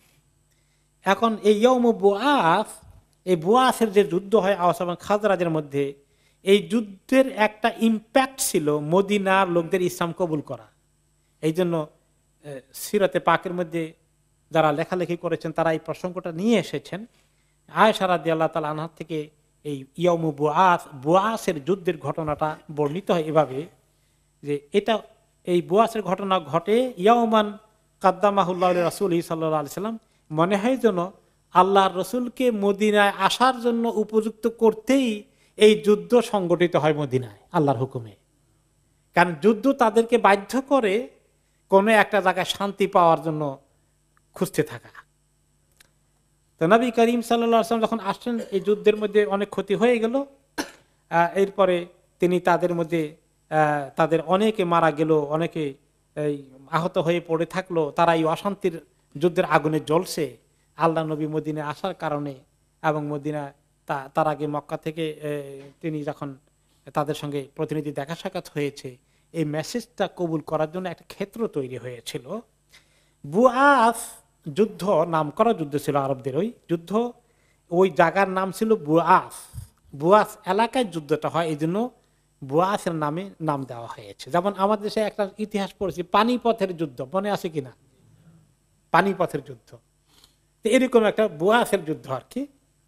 এখন এই ইয়াউম বুআস, এই বুআসের যে যুদ্ধ হয় আওস এবং খাজরাজের মধ্যে, এই যুদ্ধের একটা ইম্প্যাক্ট ছিল মদিনার লোকদের ইসলাম কবুল করা। এই জন্য সিরাতে পাকের মধ্যে যারা লেখালেখি করেছেন তারা এই প্রসঙ্গটা নিয়ে এসেছেন। আয়েশা রাদিয়াল্লাহু তাআলা আনহা থেকে এই ইয়াউম বুআস, বুআসের যুদ্ধের ঘটনাটা বর্ণিত হয় এভাবে যে এটা, এই বুআসের ঘটনা ঘটে ইয়াউমান কাদ্দামাহুল্লাহ রাসূলি সাল্লাল্লাহু আলাইহি সাল্লাম, মনে হয় যেন আল্লাহর রসুলকে মদিনায় আসার জন্য উপযুক্ত করতেই এই যুদ্ধ সংগঠিত হয় মদিনায় আল্লাহর হুকুমে। কারণ যুদ্ধ তাদেরকে বাধ্য করে কোনো একটা জায়গায় শান্তি পাওয়ার জন্য খুঁজতে থাকা। তো নবী করিম সাল্লাল্লাহু আলাইহি ওয়াসাল্লাম যখন আসলেন, এই যুদ্ধের মধ্যে অনেক ক্ষতি হয়ে গেল। এরপরে তিনি তাদের মধ্যে তাদের অনেকে মারা গেল, অনেকে আহত হয়ে পড়ে থাকলো, তারা এই অশান্তির যুদ্ধের আগুনে জ্বলছে। আল্লাহ নবী মদিনায় আসার কারণে এবং মদিনা তার আগে মক্কা থেকে তিনি যখন তাদের সঙ্গে প্রতিনিধি দেখা সাক্ষাৎ হয়েছে, এই মেসেজটা কবুল করার জন্য একটা ক্ষেত্র তৈরি হয়েছিল। বুআস যুদ্ধ নাম করা যুদ্ধ ছিল আরবদের, ওই যুদ্ধ, ওই জায়গার নাম ছিল বুআস। বুআস এলাকায় যুদ্ধটা হয়, এই জন্য বুআসের নামে নাম দেওয়া হয়েছে। যেমন আমাদের দেশে একটা ইতিহাস পড়েছি, পানিপথের যুদ্ধ, মনে আছে কিনা? পানিপথের যুদ্ধ, তো এরকম একটা বুআসের যুদ্ধ আর কি।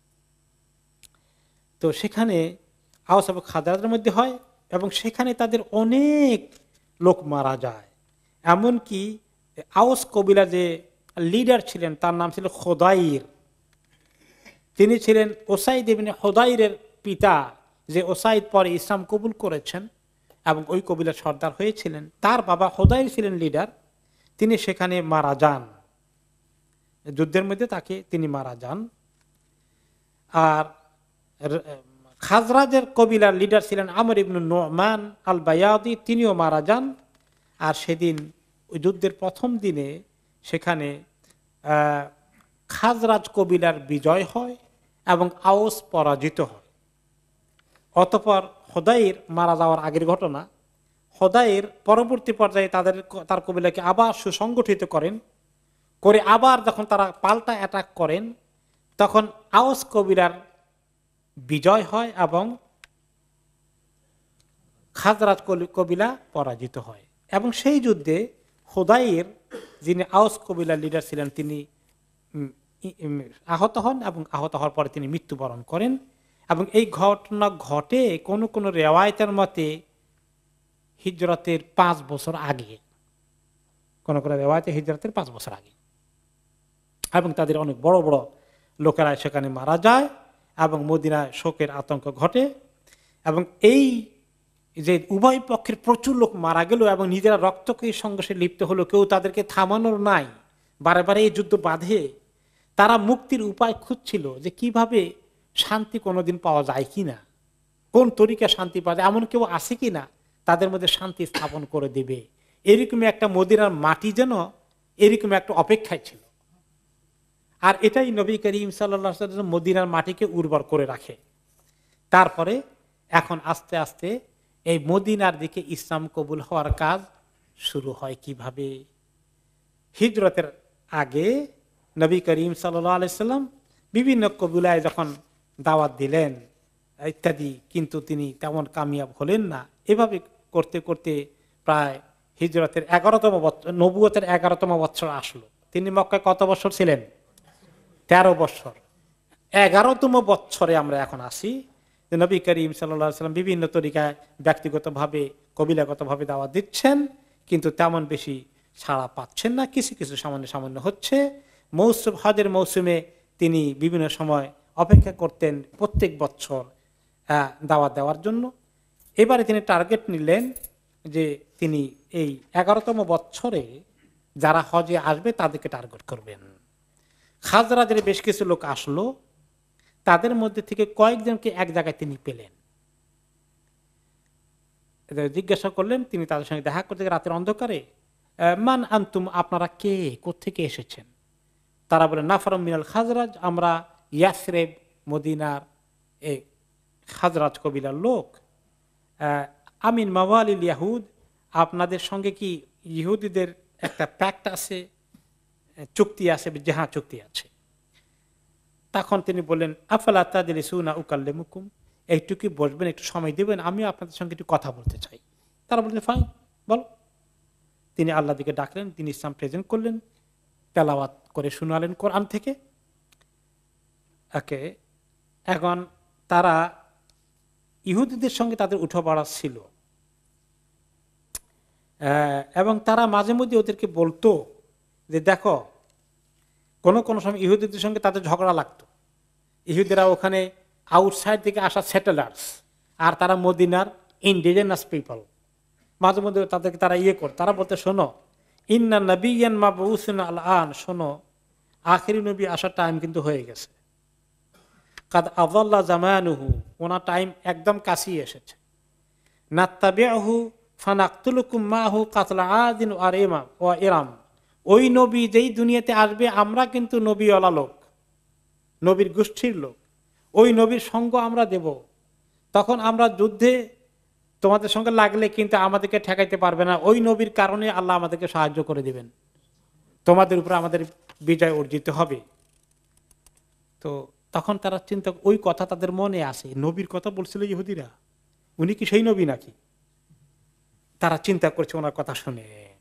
তো সেখানে আওস এবং খাজরাজের মধ্যে হয় এবং সেখানে তাদের অনেক লোক মারা যায়। এমনকি আওস কবিলা যে লিডার ছিলেন তার নাম ছিল খোদাইর, তিনি ছিলেন ওসাইদ ইবনে হুদাইরের পিতা যে ওসাইদ পরে ইসলাম কবুল করেছেন এবং ওই কবিলার সর্দার হয়েছিলেন, তার বাবা হুদাইর ছিলেন লিডার, তিনি সেখানে মারা যান, যুদ্ধের মধ্যে তিনি মারা যান। আর খাজরাজের কবিলার লিডার ছিলেন আমর ইবনে নুমান আল বায়াদি, তিনিও মারা যান। আর সেদিন ওই যুদ্ধের প্রথম দিনে সেখানে খাজরাজ কবিলার বিজয় হয় এবং আওস পরাজিত হয়। অতঃপর হুদাইর মারা যাওয়ার আগের ঘটনা, হুদাইর পরবর্তী পর্যায়ে তার কবিলাকে আবার সুসংগঠিত করেন, করে আবার যখন তারা পাল্টা অ্যাটাক করেন তখন আওস কবিলার বিজয় হয় এবং খাজরাজ কবিলা পরাজিত হয়। এবং সেই যুদ্ধে হুদাইর, যিনি আওস কবিলার লিডার ছিলেন, তিনি আহত হন এবং আহত হওয়ার পরে তিনি মৃত্যুবরণ করেন। এবং এই ঘটনা ঘটে কোন কোন রেওয়ায়েতের মতে হিজরতের 5 বছর আগে, কোন কোন রেওয়ায়েতে হিজরতের 5 বছর আগে। এবং তাদের অনেক বড় বড় লোকেরা সেখানে মারা যায় এবং মদিনায় শোকের আতঙ্ক ঘটে। এবং এই যে উভয় পক্ষের প্রচুর লোক মারা গেল এবং নিজেরা রক্তকে সংঘর্ষে লিপ্ত হলো, কেউ তাদেরকে থামানোর নাই, বারে বারে এই যুদ্ধ বাঁধে। তারা মুক্তির উপায় খুঁজছিল যে কিভাবে শান্তি কোনোদিন পাওয়া যায় কিনা, কোন তরিকা শান্তি পাওয়া যায়, এমন কেউ আছে কিনা তাদের মধ্যে শান্তি স্থাপন করে দেবে। এরকমই একটা মদিনার মাটি যেন এরকম একটা অপেক্ষায় ছিল। আর এটাই নবী করিম সাল্লাল্লাহু আলাইহি ওয়াসাল্লাম মদিনার মাটিকে উর্বর করে রাখে। তারপরে এখন আস্তে আস্তে এই মদিনার দিকে ইসলাম কবুল হওয়ার কাজ শুরু হয় কিভাবে। হিজরতের আগে নবী করিম সাল্লাল্লাহু আলাইহি ওয়াসাল্লাম বিভিন্ন কবিলায় যখন দাওয়াত দিলেন ইত্যাদি, কিন্তু তিনি তেমন কামিয়াব হলেন না। এভাবে করতে করতে প্রায় হিজরতের 11তম বছর, নবুয়তের 11তম বছর আসলো। তিনি মক্কায় কত বছর ছিলেন? 13 বছর। 11তম বছরে আমরা এখন আসি যে নবী করিম সাল্লাল্লাহু আলাইহি ওয়াসাল্লাম বিভিন্ন তরিকায় ব্যক্তিগতভাবে কবিলাগতভাবে দাওয়াত দিচ্ছেন, কিন্তু তেমন বেশি ছাড়া পাচ্ছেন না, কিছু কিছু সামান্য সামান্য হচ্ছে। মৌসুম হজের মৌসুমে তিনি বিভিন্ন সময় অপেক্ষা করতেন প্রত্যেক বছর দাওয়াত দেওয়ার জন্য। এবারে তিনি টার্গেট নিলেন যে তিনি এই 11তম বছরে যারা হজে আসবে তাদেরকে টার্গেট করবেন। খাজরাজের বেশ কিছু লোক আসলো, তাদের মধ্যে থেকে কয়েকজনকে এক জায়গায় তিনি পেলেন, জিজ্ঞাসা করলেন। তিনি তাদের সঙ্গে দেখা করতে রাতের অন্ধকারে, মান আনতুম, আপনারা কে, কোত্থেকে এসেছেন? তারা বলেন নাফারুম মিনাল খাজরাজ, আমরা ইয়াসরেব মদিনার এই খাজরাজ কবিলার লোক। আমিন মাওয়ালিল ইয়াহুদ, আপনাদের সঙ্গে কি ইহুদিদের একটা প্যাক্ট আছে, চুক্তি আছে? যে হ্যাঁ, চুক্তি আছে। তখন তিনি বললেন আফালা তাজলিসুনা উকাল্লিমুকুম, একটু বসবেন, একটু সময় দেবেন, আমিও আপনাদের সঙ্গে একটু কথা বলতে চাই। তারা বললেন ফাইন, বলো। তিনি আল্লাহ দিকে ডাকলেন, তিনি ইসলাম প্রেজেন্ট করলেন, তেলাওয়াত করে শোনালেন কোরআন থেকে। এখন তারা ইহুদিদের সঙ্গে তাদের উঠাপড়া ছিল এবং তারা মাঝে মধ্যে ওদেরকে বলতো যে দেখো, কোনো কোনো সময় ইহুদিদের সঙ্গে তাদের ঝগড়া লাগতো। ইহুদিরা ওখানে আউটসাইড থেকে আসা সেটেলার্স, আর তারা মদিনার ইন্ডিজেনাস পিপল। মাঝে মধ্যে তাদেরকে তারা তারা বলতে, শোনো ইন্না নবিয়ান মাবউসুন আল-আন, শোনো আখিরি নবী আসার টাইম কিন্তু হয়ে গেছে। কাদ আযাল্লা জামানুহু, ওনার টাইম একদম কাছেই এসেছে। নাত্তাবিউহু ফানাকতুলুকুম মাহু কাতলা আদিন ওয়া ইরাম, ওই নবী যেই দুনিয়াতে আসবে আমরা কিন্তু নবীওয়ালা লোক, নবীর গোষ্ঠীর লোক, ওই নবীর সঙ্গ আমরা দেব। তখন আমরা যুদ্ধে তোমাদের সঙ্গে লাগলে কিন্তু আমাদেরকে ঠেকাইতে পারবে না, ওই নবীর কারণে আল্লাহ আমাদেরকে সাহায্য করে দিবেন, তোমাদের উপরে আমাদের বিজয় অর্জিত হবে। তো তখন তারা চিন্তা, ওই কথা তাদের মনে আসে, নবীর কথা বলছিল ইহুদিরা, উনি কি সেই নবী নাকি? তারা চিন্তা করছে ওনার কথা শুনে।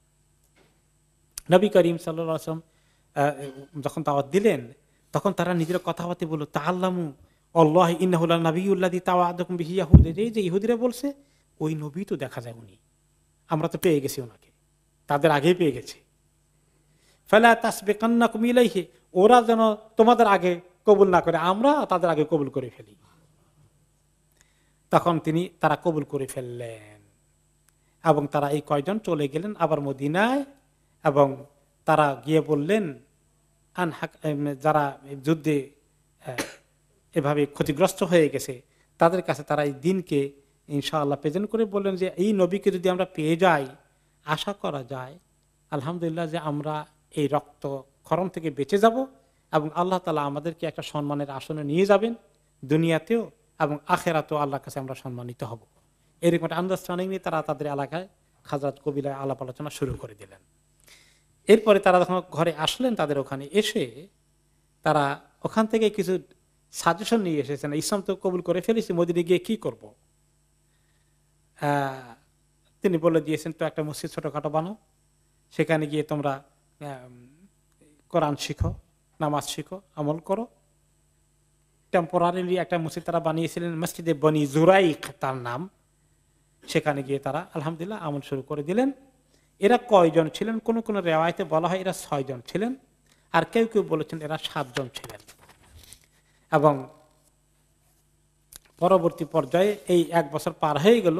নবী করিম সাল্লাল্লাহু আলাইহি ওয়াসাল্লাম যখন দাওয়াত দিলেন, তখন তারা নিজেরা কথাবার্তা বলল, তাআল্লামু আল্লাহ ইন্নাহু লানাবিয়্যুল্লাযী তাওয়াদাকুম বিহি ইয়াহুদ, এই যে ইহুদিরা বলছে ওই নবী তো দেখা যায় উনি, আমরা তো পেয়ে গেছি ওনাকে, তাদের আগেই পেয়ে গেছি। ফালা তাসবিকান্নাকুম ইলাইহি, ওরা যেন তোমাদের আগে কবুল না করে, আমরা তাদের আগে কবুল করে ফেলি। তখন তারা কবুল করে ফেললেন এবং তারা এই কয়জন চলে গেলেন আবার মদিনায় এবং তারা গিয়ে বললেন যারা যুদ্ধে এভাবে ক্ষতিগ্রস্ত হয়ে গেছে তাদের কাছে তারা এই দিনকে ইনশাআল্লাহ প্রেজেন্ট করে বললেন যে এই নবীকে যদি আমরা পেয়ে যাই, আশা করা যায় আলহামদুলিল্লাহ যে আমরা এই রক্ত ক্ষরণ থেকে বেঁচে যাব এবং আল্লাহ তাআলা আমাদেরকে একটা সম্মানের আসনে নিয়ে যাবেন দুনিয়াতেও এবং আখেরাতেও আল্লাহর কাছে আমরা সম্মানিত হব। এরকম একটা আন্ডারস্ট্যান্ডিং নিয়ে তারা তাদের এলাকায় খাজরাত কবিলায় আলাপ আলোচনা শুরু করে দিলেন। এরপরে তারা যখন ঘরে আসলেন তাদের ওখানে এসে তারা ওখান থেকে কিছু সাজেশন নিয়ে এসেছেন। ইসলাম তো কবুল করে ফেলেছি, মদিনায় গিয়ে কি করব। তিনি বলে দিয়েছেন তো একটা মসজিদ ছোটখাটো বানাও, সেখানে গিয়ে তোমরা কোরআন শিখো, নামাজ শিখো, আমল করো। টেম্পোরারিলি একটা মসজিদ তারা বানিয়েছিলেন, মসজিদে বনি জুরাইক তার নাম। সেখানে গিয়ে তারা আলহামদুলিল্লাহ আমল শুরু করে দিলেন। এরা কয়জন ছিলেন? কোন কোন রেওয়ায়েতে বলা হয় এরা 6 জন ছিলেন, আর কেউ কেউ বলেছেন এরা 7 জন ছিলেন। এবং পরবর্তী পর্যায়ে এই 1 বছর পার হয়ে গেল।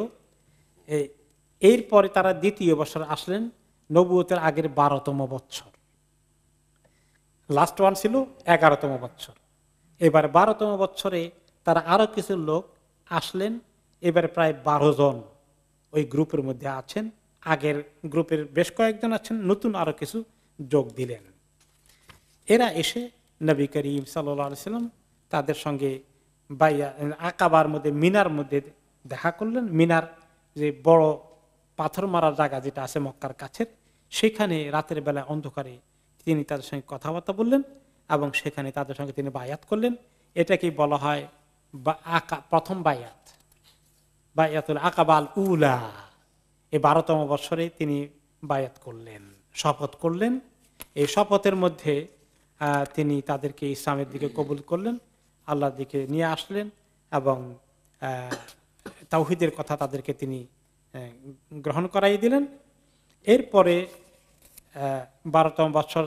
এরপরে তারা দ্বিতীয় বছর আসলেন, নবুয়তের আগের 12তম বছর। লাস্ট ওয়ান ছিল 11তম বছর। এবার 12তম বছরে তারা আরো কিছু লোক আসলেন। এবারে প্রায় 12 জন ওই গ্রুপের মধ্যে আছেন। আগের গ্রুপের বেশ কয়েকজন আছেন, নতুন আরো কিছু যোগ দিলেন। এরা এসে নবী করিম সাল্লাল্লাহু আলাইহি সাল্লাম তাদের সঙ্গে আকাবার মধ্যে মিনার মধ্যে দেখা করলেন। মিনার যে বড় পাথর মারার জায়গা যেটা আছে মক্কার কাছের, সেখানে রাতের বেলায় অন্ধকারে তিনি তাদের সঙ্গে কথাবার্তা বললেন এবং সেখানে তাদের সঙ্গে তিনি বায়াত করলেন। এটাকেই বলা হয় প্রথম বায়াত, বায়াতুল আকাবাল উলা। এই 12তম বছরে তিনি বায়াত করলেন, শপথ করলেন। এই শপথের মধ্যে তিনি তাদেরকে ইসলামের দিকে কবুল করলেন, আল্লাহর দিকে নিয়ে আসলেন এবং তাওহীদের কথা তাদেরকে তিনি গ্রহণ করাই দিলেন। এরপরে 12তম বছর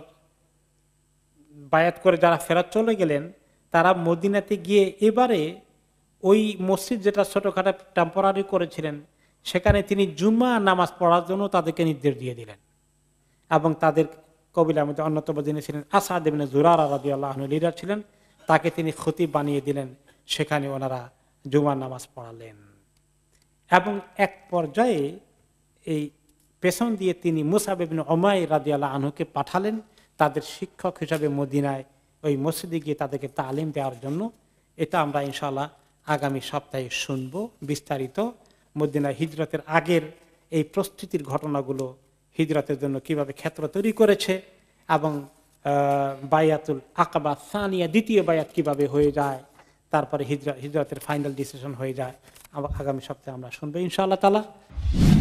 বায়াত করে যারা ফেরত চলে গেলেন, তারা মদিনাতে গিয়ে এবারে ওই মসজিদ যেটা ছোটখাটো টেম্পোরারি করেছিলেন, সেখানে তিনি জুমা নামাজ পড়ার জন্য তাদেরকে নির্দেশ দিয়ে দিলেন। এবং তাদের কবিলার মধ্যে অন্যতম যিনি ছিলেন আসাদ ইবনে জুরারা রাদিয়াল্লাহু আনহু লিডার ছিলেন, তাকে তিনি খতিব বানিয়ে দিলেন। সেখানে ওনারা জুমা নামাজ পড়ালেন এবং এক পর্যায়ে এই পেছন দিয়ে তিনি মুসআব ইবনে উমাইর রাদিয়াল্লাহু আনহুকে পাঠালেন তাদের শিক্ষক হিসাবে মদিনায় ওই মসজিদে গিয়ে তাদেরকে তালিম দেওয়ার জন্য। এটা আমরা ইনশাআল্লাহ আগামী সপ্তাহে শুনবো বিস্তারিত। মদিনায় হিজরতের আগের এই প্রস্তুতির ঘটনাগুলো, হিজরতের জন্য কিভাবে ক্ষেত্র তৈরি করেছে এবং বায়াতুল আকাবা সানিয়া দ্বিতীয় বায়াত কিভাবে হয়ে যায়, তারপরে হিজরতের ফাইনাল ডিসিশন হয়ে যায়, আগামী সপ্তাহে আমরা শুনবো ইনশাআল্লাহ তাআলা।